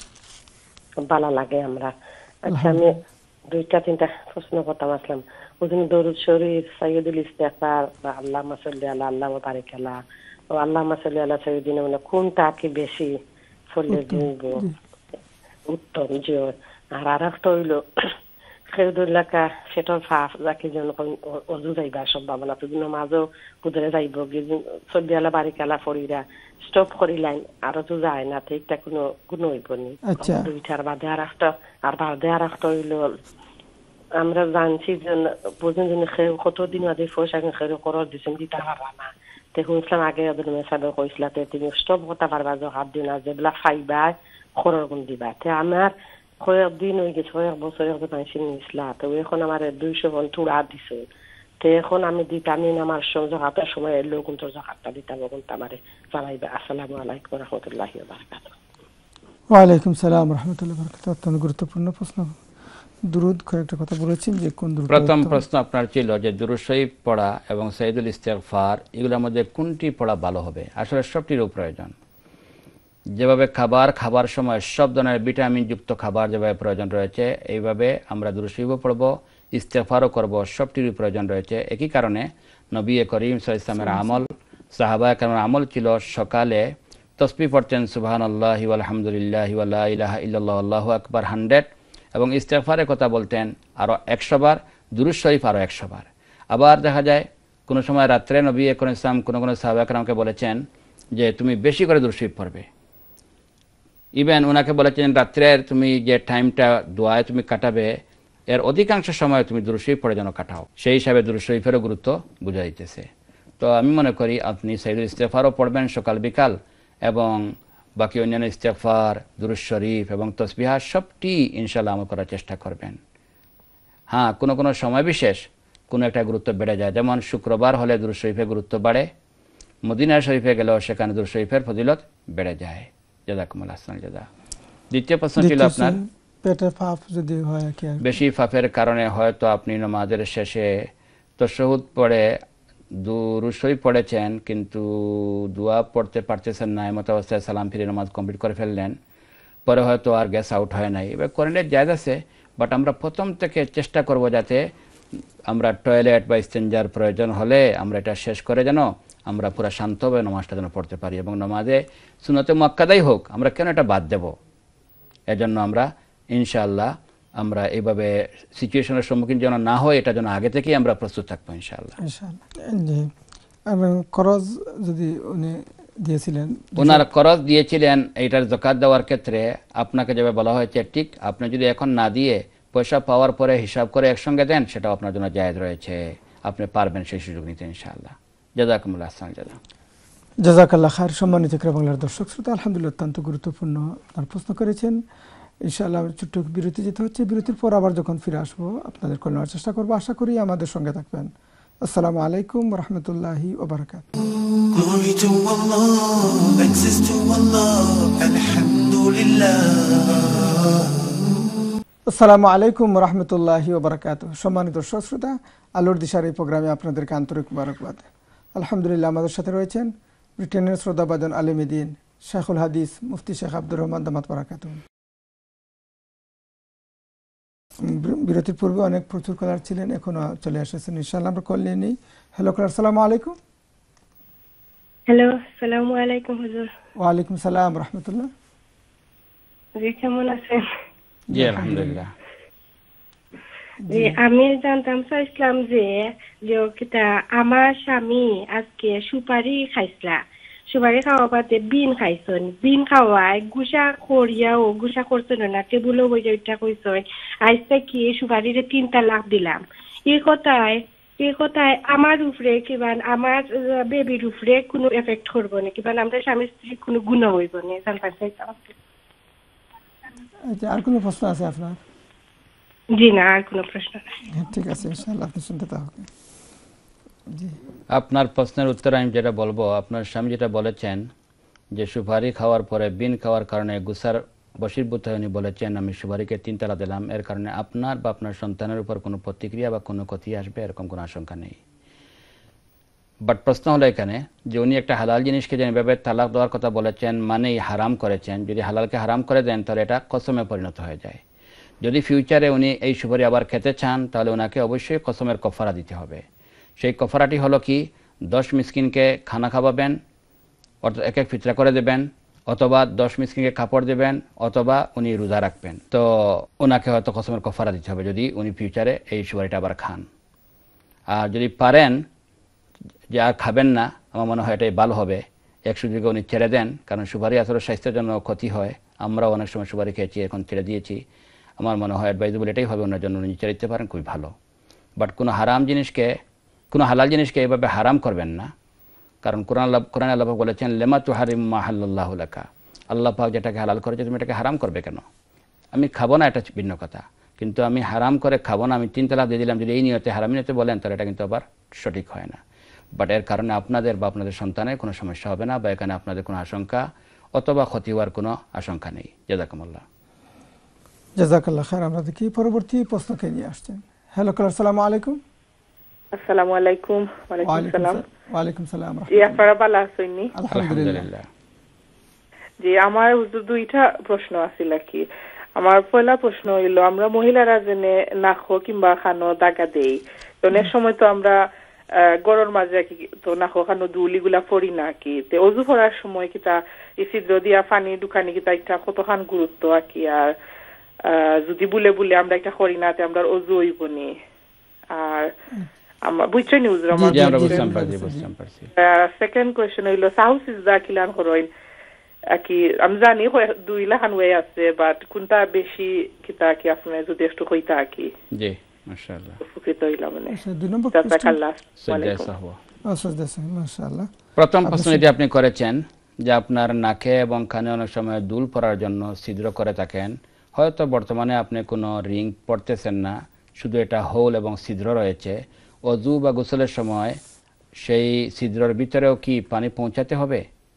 S4: ভালো লাগে আমরা। আচ্ছা, আমি দুইটা তিনটা প্রশ্ন করতাম আসলাম। ওদিন দরুদ শরীফ, সাইয়্যিদুল ইস্তিগফার বা আল্লাহুম্মা সাল্লি আলা আল্লাহুম্মা বারিক আলা ও আল্লাহুম্মা সাল্লি আলা সাইয়্যিদিনা, মানে কোনটা কি বেশি পড়লে বুঝবো? উত্তম যে। আর আর একটা হইলো খেদুল্লাকা সেটার ফাফ যাকে যেন অজু যাইবার সম্ভাবনা তো নামাজও পুদরে যাইব সর্দি আলা বাড়ি কালা ফরিরা স্টপ করিলাইন আর তো যায় না তো এটা কোনো কোনো হইব নি। দুইটার বাদে আর একটা আর বাদে আর একটা হইলো আমরা জানছি যে বুঝেন যে কতদিন আগে ফোসাকে খেয়ে করার দিচ্ছেন দিতে পারবা না দেখুন ইসলাম আগে ওদের মেসাবে কইসলা তুমি স্টপ করতে পারবা যে হাত দিন আর যেগুলা খাইবা খরর গুণ দিবা তে আমার কয়েকদিন হয়ে গেছে কয়েক বছর এখন আইসি নিয়েছিলা তো এখন আমার দুইশো বোন তুড়া দিছে তো এখন আমি দিতামি আমার জকাতের সময় এলো কিন্তু জকাতটা দিতাম কিন্তু আমার জানাইবে। আসসালামু আলাইকুম রহমতুল্লাহি ওয়া বারাকাতুহু।
S2: ওয়ালাইকুম সালাম রহমতুল্লাহি ওয়া বারাকাতুহু। অত্যন্ত গুরুত্বপূর্ণ প্রশ্ন। দুরুদ কয়েকটা কথা বলেছেন যে কোন দুরুদ।
S3: প্রথম প্রশ্ন আপনার ছিল যে দুরূদ শরীফ পড়া এবং সাইদুল ইস্তেগফার এগুলোর মধ্যে কোনটি পড়া ভালো হবে। আসলে সবটিরও প্রয়োজন। যেভাবে খাবার খাবার সময় সব ধরনের ভিটামিন যুক্ত খাবার যেভাবে প্রয়োজন রয়েছে এইভাবে আমরা দুরূদ শরীফও পড়ব, ইস্তেগফারও করব, সবটিরই প্রয়োজন রয়েছে। একই কারণে নবী করিম সাল্লাল্লাহু আলাইহি ওয়াসাল্লামের আমল, সাহাবায়ে কেরামের আমল ছিল সকালে তাসবিহ পড়তেন সুবহানাল্লাহি ওয়াল হামদুলিল্লাহি ওয়া লা ইলাহা ইল্লাল্লাহু আল্লাহু আকবার হান্ড্রেড এবং ইস্তেগফারের কথা বলতেন আরও একশো বার, দুরূদ শরীফ আরও একশো বার। আবার দেখা যায় কোনো সময় রাত্রে নবী করিম ইসলাম কোনো কোনো সাহাবায়ে কেরামকে বলেছেন যে তুমি বেশি করে দুরূদ শরীফ পড়বে। ইভেন ওনাকে বলেছেন রাত্রের তুমি যে টাইমটা দোয়ায় তুমি কাটাবে এর অধিকাংশ সময় তুমি দুরূদ শরীফ পড়ে যেন কাটাও। সেই হিসাবে দুরূদ শরীফেরও গুরুত্ব বোঝা দিতেছে। তো আমি মনে করি আপনি সাইদুল ইস্তেগফারও পড়বেন সকাল বিকাল এবং বাকি অন্যান্য ইস্তেগফার, দুরূদ শরীফ এবং তাসবিহ সবটি ইনশাআল্লাহ আমল করার চেষ্টা করবেন। হ্যাঁ, কোনো কোনো সময় বিশেষ কোনো একটা গুরুত্ব বেড়ে যায়, যেমন শুক্রবার হলে দুরূদ শরীফের গুরুত্ব বাড়ে, মদিনা শরীফে গেলেও সেখানে দুরূদ শরীফের ফজিলত বেড়ে যায়। জাযাকুমুল্লাহ আহসানাল জাযা। দ্বিতীয় প্রশ্ন ছিল আপনার
S2: পেটের ফাঁপ যদি হয় কি
S3: বেশি ফাঁপের কারণে হয়তো আপনি নামাজের শেষে তাশাহুদ পড়ে দুরূদ শরীফ পড়েছেন কিন্তু দোয়া পড়তে পারতেছেন না, এমত অবস্থায় সালাম ফিরে নামাজ কমপ্লিট করে ফেললেন, পরে হয়তো আর গ্যাস আউট হয় নাই। এবার করলে জায়েজ আছে, বাট আমরা প্রথম থেকে চেষ্টা করব যাতে আমরা টয়লেট বা ইস্তেঞ্জার প্রয়োজন হলে আমরা এটা শেষ করে যেন আমরা পুরো শান্তভাবে নামাজটা যেন পড়তে পারি এবং নামাজে সুন্নতে মুআক্কাদাই হোক আমরা কেন এটা বাদ দেব। এজন্য আমরা ইনশাআল্লাহ আমরা এইভাবে সিচুয়েশনের সম্মুখীন যেন না হয় এটা যেন আগে থেকেই আমরা প্রস্তুত থাকবো ইনশাআল্লাহ।
S2: খরচ যদি উনি দিয়েছিলেন,
S3: ওনার খরচ দিয়েছিলেন এইটার যাকাত দেওয়ার ক্ষেত্রে আপনাকে যেভাবে বলা হয়েছে ঠিক, আপনি যদি এখন না দিয়ে পয়সা পাওয়ার পরে হিসাব করে একসঙ্গে দেন সেটাও আপনার জন্য জায়েজ রয়েছে, আপনি পারবেন সেই সুযোগ নিতে ইনশাআল্লাহ। জাযাকুমুল্লাহ আহসানাল জাযা।
S2: জাযাকাল্লাহ খায়র। সম্মানিত ইকরা বাংলার দর্শক শ্রোতা, আলহামদুলিল্লাহ অত্যন্ত গুরুত্বপূর্ণ আপনার প্রশ্ন করেছেন। ইনশাআল্লাহ ছোট্ট বিরতি যেতে হচ্ছে, বিরতির পর আবার যখন ফিরে আসবো আপনাদের কল্যাণের চেষ্টা করবো। আশা করি আমাদের সঙ্গে থাকবেন। আসসালামু আলাইকুম ওয়া রাহমাতুল্লাহি ওয়া বারাকাতুহু।
S1: Glory to Allah, thanks to Allah, alhamdulillah.
S2: আসসালামু আলাইকুম ওয়া রাহমাতুল্লাহি ওয়া বারাকাতুহু। সম্মানিত দর্শক শ্রোতা, আলোর দিশার এই প্রোগ্রামে আপনাদেরকে আন্তরিক মোবারকবাদ। আলহামদুলিল্লাহ আমাদের সাথে রয়েছেন ব্রিটেনের শ্রদ্ধাভাজন আলেমে দ্বীন শাইখুল হাদিস মুফতি শেখ আব্দুর রহমান দামাত বারাকাতুহু। বিরতির পূর্বে অনেক প্রচুর কলার ছিলেন, এখনো চলে এসেছেন। ইনশাআল্লাহ আমরা কল নিয়ে নিই। হ্যালো কলার, আসসালামু আলাইকুম।
S5: হ্যালো, আসসালামু আলাইকুম হুজুর।
S2: ওয়া আলাইকুম সালাম রাহমাতুল্লাহ।
S5: জি, কেমন আছেন?
S3: জি আলহামদুলিল্লাহ।
S5: জি, আমি জানতাম চাইছিলাম যে যে কিটা আমার স্বামী আজকে সুপারি খাইছিলা, সুপারি খাওয়া বাদে বিন খাইছেন, বিন খাওয়ায় গুসা করিয়া ও গুসা করছেন না টেবুলও বই যেটা কইছেন আজকে কি সুপারিরে তিন তালাক দিলাম। এই কথায় এই কথায় আমার উপরে কিবা আমার বেবির উপরে কোনো এফেক্ট করবো না, কিবা আমরা স্বামী স্ত্রী কোনো গুণ হইব না জানতে চাইতাম।
S2: আচ্ছা, আর কোনো প্রশ্ন আছে আপনার?
S5: জি না, আর কোনো প্রশ্ন নাই।
S2: ঠিক আছে, ইনশাআল্লাহ আপনি শুনতে থাকুন। জি,
S3: আপনার প্রশ্নের উত্তর আমি যেটা বলবো, আপনার স্বামী যেটা বলেছেন যে সুপারি খাওয়ার পরে বিন খাওয়ার কারণে গুসার বশীভূত হয়ে উনি বলেছেন আমি সুপারিকে তিন তালা দিলাম, এর কারণে আপনার বা আপনার সন্তানের উপর কোনো প্রতিক্রিয়া বা কোনো ক্ষতি আসবে এরকম কোনো আশঙ্কা নেই। বাট প্রশ্ন হলো এখানে যে উনি একটা হালাল জিনিসকে যেভাবে তালাক দেওয়ার কথা বলেছেন মানেই হারাম করেছেন, যদি হালালকে হারাম করে দেন তাহলে এটা কসমে পরিণত হয়ে যায়। যদি ফিউচারে উনি এই সুপারি আবার খেতে চান তাহলে ওনাকে অবশ্যই কসমের কফারা দিতে হবে। সেই কফারাটি হলো কি, দশ মিসকিনকে খানা খাওয়াবেন, অর্থাৎ এক এক ফিতরা করে দেবেন, অথবা দশ মিসকিনকে কাপড় দেবেন, অথবা উনি রোজা রাখবেন। তো ওনাকে হয়তো কসমের কফারা দিতে হবে যদি উনি ফিউচারে এই সুপারিটা আবার খান। আর যদি পারেন যে আর খাবেন না, আমার মনে হয় এটাই ভালো হবে, এক সুযোগে উনি ছেড়ে দেন, কারণ সুপারি আসলে স্বাস্থ্যের জন্য ক্ষতি হয়। আমরাও অনেক সময় সুপারি খেয়েছি, এখন ছেড়ে দিয়েছি। আমার মনে হয় অ্যাডভাইজেবল এটাই হবে ওনার জন্য, উনি ছেড়ে দিতে পারেন, খুবই ভালো। বাট কোনো হারাম জিনিসকে, কোনো হালাল জিনিসকে এভাবে হারাম করবেন না, কারণ কোরআন কোরআন আল্লাহ পাক বলেছেন লেমা তুহারিম মা হাল্লাল্লাহু লাকা, আল্লাহ পাক যেটাকে হালাল করেছে তুমি এটাকে হারাম করবে কেন? আমি খাবো না, এটা ভিন্ন কথা, কিন্তু আমি হারাম করে খাবো না, আমি তিন তালাক দিয়ে দিলাম, যদি এই নিয়তে হারাম নিয়তে বলেন তাহলে এটা কিন্তু আবার সঠিক হয় না। বাট এর কারণে আপনাদের বা আপনাদের সন্তানের কোনো সমস্যা হবে না, বা এখানে আপনাদের কোনো আশঙ্কা অথবা ক্ষতি হওয়ার কোনো আশঙ্কা নেই। জাযাকুমুল্লাহ।
S2: জাযাকাল্লাহ খাইর। আমরা দেখি পরবর্তী প্রশ্নকে নিয়ে আসছেন। হ্যালো কলার, আসসালামু আলাইকুম।
S6: আসসালামু আলাইকুম। ওয়ালাইকুম সালাম।
S2: ওয়ালাইকুম সালাম।
S6: জি, আপনারা ভালো আছেন?
S2: আলহামদুলিল্লাহ।
S6: জি, আমার দুইটা প্রশ্ন আছিল কি। আমার পয়লা প্রশ্ন হইল, আমরা মহিলারা জেনে নাখো কিংবা খানো দাগা দেই, অনেক সময় তো আমরা গরর মাঝে কি তো নাখো খানো দুলিগুলা পড়ি না কি, তে অজু করার সময় কিতা এই ছিদ্র দিয়া পানি ঢুকানি কিতা একটা কতখান গুরুত্ব আর কি, আর যদি বুলে বুলে আমরা একটা করি না তে আমরা অজু হইব নি। আর আমার বুঝছো নিউজ আমার সেকেন্ড কোয়েশ্চন হইল সাহু সিজদা কিলান করইন কি, আমি জানি দুই লাখান ওয়ে আছে, বাট কোনটা বেশি কিতা কি আপনি যদি একটু কইতা কি।
S3: জি মাশাআল্লাহ,
S6: উপকৃত হইলাম। মানে
S2: দুই নম্বর
S6: জাযাকাল্লাহ।
S2: মাশাআল্লাহ।
S3: প্রথম প্রশ্ন যেটা আপনি করেছেন যে আপনার নাকে এবং কানে অনেক সময় দুল পড়ার জন্য ছিদ্র করে থাকেন, হয়তো বর্তমানে আপনি কোনো রিং পড়তেছেন না, শুধু এটা হোল এবং ছিদ্র রয়েছে, অজু বা গোসলের সময় সেই ছিদ্রের ভিতরেও কি পানি পৌঁছাতে হবে?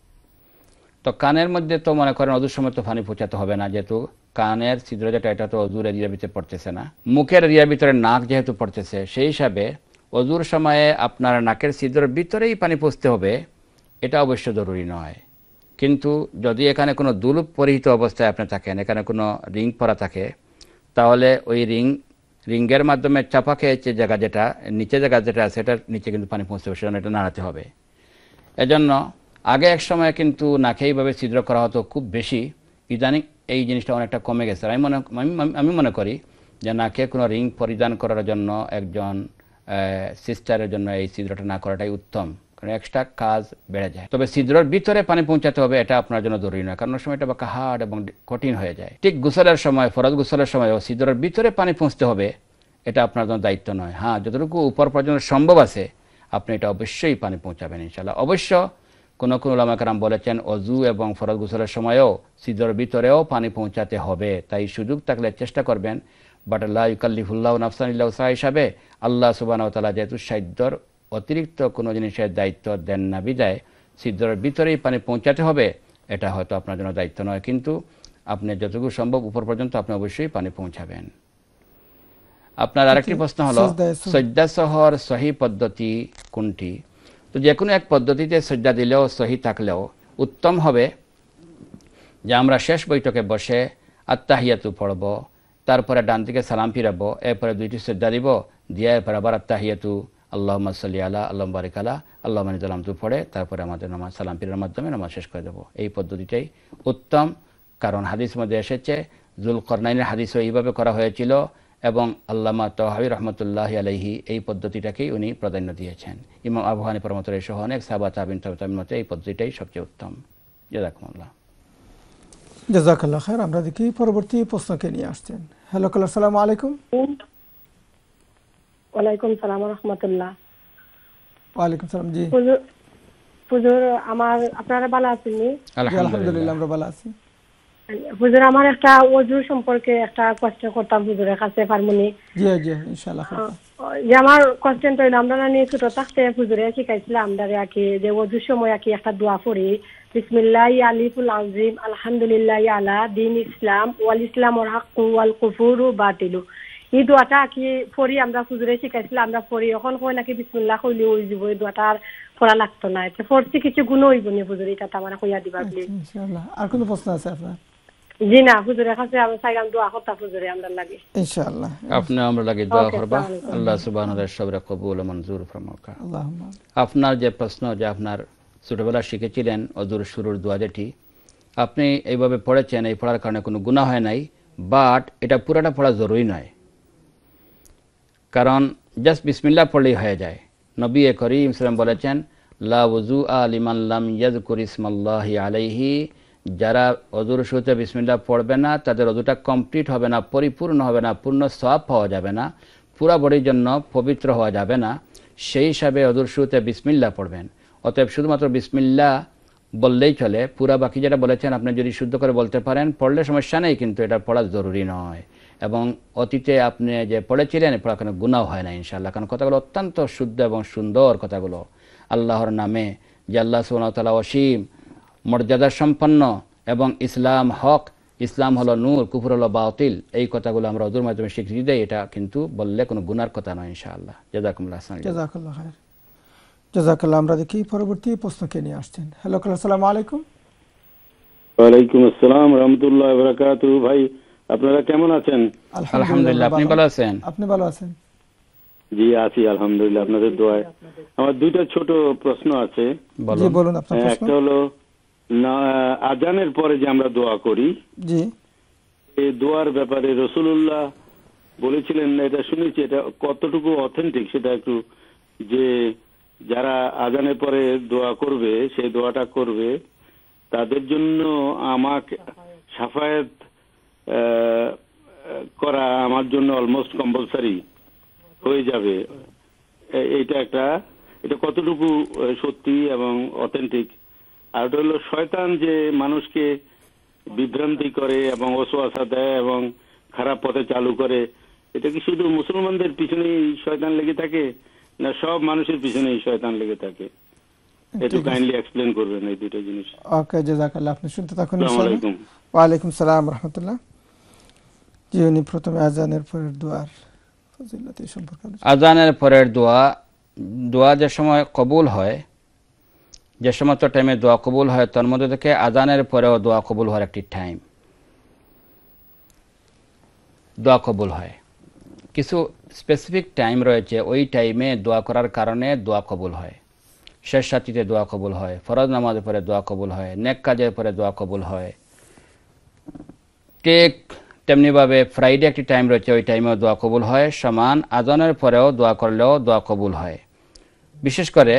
S3: তো কানের মধ্যে তো মনে করেন অজুর সময় তো পানি পৌঁছাতে হবে না, যেহেতু কানের ছিদ্র যেটা এটা তো অজুর এরিয়ার ভিতরে পড়তেছে না। মুখের এরিয়ার ভিতরে নাক যেহেতু পড়তেছে, সেই হিসাবে অজুর সময়ে আপনার নাকের ছিদ্রের ভিতরেই পানি পৌঁছতে হবে, এটা অবশ্য জরুরি নয়। কিন্তু যদি এখানে কোনো দুল পরিহিত অবস্থায় আপনি থাকেন, এখানে কোনো রিং পরা থাকে, তাহলে ওই রিং রিঙ্গের মাধ্যমে চাপা খেয়েছে জায়গা যেটা নিচে জায়গা যেটা আছে এটার নিচে কিন্তু পানি পৌঁছতে হবে, সেজন্য এটা নাড়াতে হবে। এজন্য আগে এক সময় কিন্তু নাকে এইভাবে ছিদ্র করা হতো খুব বেশি, ইদানিং এই জিনিসটা অনেকটা কমে গেছে। আমি মনে আমি মনে করি যে নাকে কোনো রিং পরিধান করার জন্য একজন সিস্টারের জন্য এই ছিদ্রটা না করাটাই উত্তম, কারণ এক্সট্রা কাজ বেড়ে যায়। তবে ছিদ্রের ভিতরে পানি পৌঁছাতে হবে এটা আপনার জন্য জরুরি নয়, কারণ সময় এটা বাঁকা হার্ড এবং কঠিন হয়ে যায়। ঠিক গোসলের সময়, ফরজ গোসলের সময়ও ছিদ্রের ভিতরে পানি পৌঁছতে হবে, এটা আপনার জন্য দায়িত্ব নয়। হ্যাঁ, যতটুকু উপর পর্যন্ত সম্ভব আছে আপনি এটা অবশ্যই পানি পৌঁছাবেন ইনশাআল্লাহ। অবশ্য কোনো কোনো উলামা কেরাম বলেছেন অজু এবং ফরজ গোসলের সময়ও ছিদ্রের ভিতরেও পানি পৌঁছাতে হবে, তাই সুযোগ থাকলে চেষ্টা করবেন। বাট লা ইউকাল্লিফুল্লাহু নাফসান ইল্লা উসআহা হিসাবে আল্লাহ সুবহানাহু ওয়া তাআলা যেহেতু সাধ্যর অতিরিক্ত কোনো জিনিসের দায়িত্ব দেন না বিদায় ছিদ্রের ভিতরেই পানি পৌঁছাতে হবে, এটা হয়তো আপনার জন্য দায়িত্ব নয়, কিন্তু আপনি যতটুকু সম্ভব উপর পর্যন্ত আপনি অবশ্যই পানি পৌঁছাবেন। আপনার আরেকটি প্রশ্ন হলো সজদা সহর সহি পদ্ধতি কোনটি? তো যে কোনো এক পদ্ধতিতে সজদা দিলেও সহি থাকলেও উত্তম হবে যে আমরা শেষ বৈঠকে বসে আত্তাহিয়াতু পড়ব, তারপরে ডান দিকে সালাম ফিরাবো, এরপরে দুইটি সজদা দিব, দিয়ে এরপরে আবার আত্তাহিয়াতু আল্লাহুম্মা সাল্লি আলা আল্লাহুম্মা বারিক আলা আল্লাহুম্মা ইন্নী যালামতু পড়ে তারপরে আমাদের নামাজ সালাম ফিরার মাধ্যমে নামাজ শেষ করে দেবো। এই পদ্ধতিটাই উত্তম, কারণ হাদিস মধ্যে এসেছে যুলকরনাইনের হাদিসও এইভাবে করা হয়েছিল, এবং আল্লামা তাহাবী রহমতুল্লাহ আলাইহি এই পদ্ধতিটাকেই উনি প্রাধান্য দিয়েছেন। ইমাম আবু হানিফার মতো সহ অনেক সাহাবা তাবিঈন তাবিঈনের মতে এই পদ্ধতিটাই সবচেয়ে উত্তম। জাযাকুমুল্লাহ।
S2: জাযাকাল্লাহ খাইর। আমরা দেখি পরবর্তী প্রশ্নকে নিয়ে আসছেন। হ্যালো কলার, আসসালামু আলাইকুম।
S5: ওয়ালাইকুম সালাম ওয়া রাহমাতুল্লাহ।
S2: ওয়ালাইকুম সালাম। জি
S5: হুজুর, আমার আপনারা ভালো আছেন?
S2: আলহামদুলিল্লাহ, আমরা ভালো আছি।
S5: হুজুর, আমার একটা ওযু সম্পর্কে একটা কোশ্চেন করতাম হুজুরের কাছে, পারমুনি?
S2: জি জি ইনশাআল্লাহ।
S5: যে আমার কোশ্চেনটা হইলো, আমরা না নিয়ে ছোট থাকতে হুজুরে শিখাইছিলাম আমরা আর কি, যে ওযুর সময় আর কি একটা দোয়া পড়ি, বিসমিল্লাহি আলিফুল আযীম আলহামদুলিল্লাহি আলা দিন ইসলাম ওয়াল ইসলামুল হাক্কু ওয়াল কুফুরু বাতিলু। এই দোয়াটা কি পড়ি আমরা হুজুরে শিখাইছিলাম, আমরা পড়ি এখন হয় নাকি বিসমিল্লাহ কইলে ওই যাব, এই দোয়াটা আর পড়া লাগতো না, এটা পড়ছি কিছু গুণ হইব নি হুজুর, এটা তো আমরা কইয়া দিবা প্লিজ
S2: ইনশাআল্লাহ। আর কোনো প্রশ্ন আছে আপনার?
S5: জি না, হুজুরের কাছে আমি চাইলাম দোয়া করতে হুজুরে আমরা লাগে
S2: ইনশাআল্লাহ।
S3: আপনি আমরা লাগে দোয়া করবা, আল্লাহ সুবহানাহু ওয়া তাআলা সবরে কবুল ও মঞ্জুর ফরমাকা। আল্লাহুম্মা। আপনার যে প্রশ্ন যে আপনার ছোটবেলা শিখেছিলেন অজুর শুরুর দোয়া যেটি, আপনি এইভাবে পড়েছেন, এই পড়ার কারণে কোনো গুনাহ হয় নাই, বাট এটা পুরাটা পড়া জরুরি নয়, কারণ জাস্ট বিসমিল্লাহ পড়লেই হয়ে যায়। নবী করিম সাল্লাল্লাহু বলেছেন লা ওযুআ লিমান লাম ইয়াযকুর ইসমাল্লাহি আলাইহি, যারা ওযুর শুরুতে বিসমিল্লাহ পড়বে না তাদের ওযুটা কমপ্লিট হবে না, পরিপূর্ণ হবে না, পূর্ণ সওয়াব পাওয়া যাবে না, পুরা বডির জন্য পবিত্র হওয়া যাবে না। সেই হিসাবে ওযুর শুরুতে বিসমিল্লাহ পড়বেন। অতএব শুধুমাত্র বিসমিল্লাহ বললেই চলে, পুরা বাকি যেটা বলেছেন আপনি যদি শুদ্ধ করে বলতে পারেন পড়লে সমস্যা নেই, কিন্তু এটা পড়া জরুরি নয়। এবং অতীতে আপনি যে পড়েছিলেন পড়া কোনো গুনাহ হয় না ইনশাআল্লাহ, কারণ কথাগুলো অত্যন্ত শুদ্ধ এবং সুন্দর কথাগুলো আল্লাহর নামে, যে আল্লাহ সুবহানাহু ওয়া তাআলা অসীম মর্যাদা সম্পন্ন এবং ইসলাম হক, ইসলাম হলো নূর, কুফর হলো বাতিল, এই কথাগুলো আমরা ওযুর মাধ্যমে স্বীকৃতি দেই। এটা কিন্তু বললে কোনো গুনার কথা নয় ইনশাআল্লাহ। জাযাকুমুল্লাহ খাইর।
S2: জাযাকাল্লাহ খাইর। জাযাকাল্লাহ। আমরা দেখি পরবর্তী প্রশ্নকে নিয়ে আসছেন। হ্যালো, আসসালামু আলাইকুম।
S7: ওয়ালাইকুম আসসালাম রাহমাতুল্লাহি ওয়া বারাকাতুহু। ভাই আপনারা কেমন আছেন?
S3: আলহামদুলিল্লাহ। আপনি ভালো আছেন?
S2: আপনি ভালো আছেন?
S7: জি আছি আলহামদুলিল্লাহ, আপনাদের দোয়ায়। আমার দুইটা ছোট প্রশ্ন আছে।
S2: জি বলুন আপনার প্রশ্ন।
S7: একটা হলো আজানের পরে যে আমরা দোয়া করি,
S2: জি,
S7: এই দোয়ার ব্যাপারে রাসূলুল্লাহ বলেছিলেন, এটা শুনেছি, এটা কতটুকু অথেন্টিক সেটা একটু, যে যারা আজানের পরে দোয়া করবে, সেই দোয়াটা করবে তাদের জন্য আমাকে শাফায়াত করা আমার জন্য অলমোস্ট কম্পালসারি হয়ে যাবে। এইটা একটা, এটা কতটুকু সত্যি এবং অথেন্টিক? আর ওটা হলো শয়তান যে মানুষকে বিভ্রান্তি করে এবং ওয়াসওয়াসা দেয় এবং খারাপ পথে চালু করে, এটা কি শুধু মুসলমানদের পিছনেই শয়তান লেগে থাকে না সব মানুষের পিছনেই শয়তান লেগে থাকে? একটু কাইন্ডলি এক্সপ্লেইন করবেন এই দুটো জিনিস।
S2: ওকে, জাযাকাল্লাহ। আপনি শুনতে থাকুন।
S7: আসসালামু আলাইকুম।
S2: ওয়া আলাইকুম সালাম ওয়া রাহমাতুল্লাহ। জি, উনি প্রথমে আজানের পরের দোয়ার ফজিলত এই সম্পর্কে।
S3: আজানের পরের দোয়া, দোয়া যে সময় কবুল হয়, যে সমস্ত টাইমে দোয়া কবুল হয় তার মধ্যে থেকে আজানের পরেও দোয়া কবুল হওয়ার একটি টাইম, দোয়া কবুল হয়। কিছু স্পেসিফিক টাইম রয়েছে, ওই টাইমে দোয়া করার কারণে দোয়া কবুল হয়। শেষ রাত্রিতে দোয়া কবুল হয়, ফরজ নামাজের পরে দোয়া কবুল হয়, নেক কাজের পরে দোয়া কবুল হয়। ঠিক তেমনিভাবে ফ্রাইডে একটি টাইম রয়েছে, ওই টাইমেও দোয়া কবুল হয়। সমান আজানের পরেও দোয়া করলেও দোয়া কবুল হয়। বিশেষ করে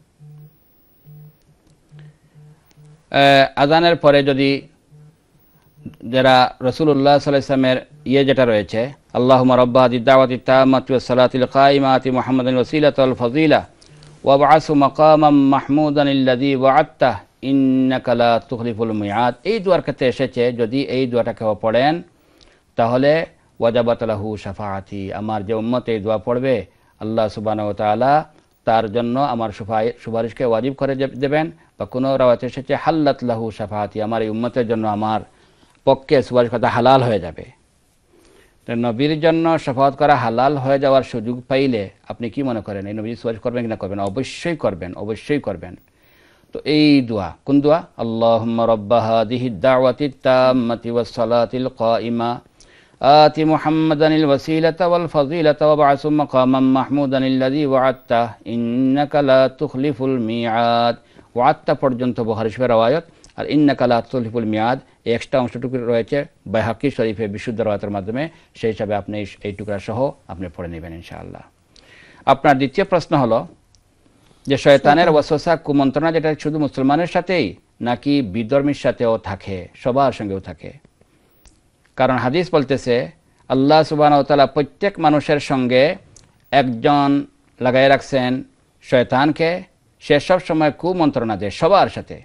S3: আজানের পরে যদি যারা রাসূলুল্লাহ সাল্লাল্লাহু আলাইহি ওয়াসাল্লামের ইয়ে যেটা রয়েছে, আল্লাহুম্মা রাব্বা হাযিহি দাওয়াতি তাম্মাতি ওয়াস সালাতিল কাইমাতি মুহাম্মাদান ওয়াসিলাতা ওয়াল ফাযিলা ওয়া বআসু মাকামাম মাহমুদান আল্লাযী ওয়া'আদতা ইন্নাকা লা তুখলিফুল মিআদ, এই দোয়ার ক্ষেত্রে এসেছে যদি এই দোয়াটাকে পড়েন তাহলে ওয়াজাবাত লাহু শাফাআতি, আমার যে উম্মত এই দোয়া পড়বে আল্লাহ সুবহানাহু ওয়া তাআলা তার জন্য আমার সুপারিশকে ওয়াজিব করে দেবেন। বা কোনো রাওয়াতে এসেছে হাল্লাত লাহু শাফাআতি, আমার এই উম্মতের জন্য আমার পক্ষে সুপারিশ করা হালাল হয়ে যাবে। তো নবীর জন্য শাফাআত করা হালাল হয়ে যাওয়ার সুযোগ পাইলে আপনি কি মনে করেন এই নবী সুপারিশ করবেন কিনা করবেন? অবশ্যই করবেন, অবশ্যই করবেন। তো এই দোয়া কোন দোয়া? আল্লাহুম্মা রাব্বা হাযিহি দাওয়াতিত তাম্মাতি ওয়াস সালাতিল কাইমা আতি মুহাম্মাদানিল ওয়াসিলাতা ওয়াল ফাযিলাতা ওয়া বআসু মাকামাম মাহমুদানিল্লাযী ওয়া'আদতা ইন্নাকা লা তুখলিফুল মিআদ। ওয়া'আদতা পর্যন্ত বুখারী শরীফের রওয়ায়াত, আর ইন্নাকা লা তুখলিফুল মিআদ এই এক্সট্রা অংশটুকু রয়েছে বাইহাকি শরীফে বিশুদ্ধ রওয়ায়াতের মাধ্যমে। সেই হিসাবে আপনি এই টুকরা সহ আপনি পড়ে নেবেন ইনশাআল্লাহ। আপনার দ্বিতীয় প্রশ্ন হলো যে শয়তানের ওয়াসওয়াসা কুমন্ত্রণা যেটা শুধু মুসলমানের সাথেই নাকি বিধর্মীর সাথেও থাকে? সবার সঙ্গেও থাকে। কারণ হাদিস বলতেছে আল্লাহ সুবহানাহু ওয়া তাআলা প্রত্যেক মানুষের সঙ্গে একজন লাগাই রাখছেন শয়তানকে, সে সব সময় কুমন্ত্রণা দেয় সবার সাথে।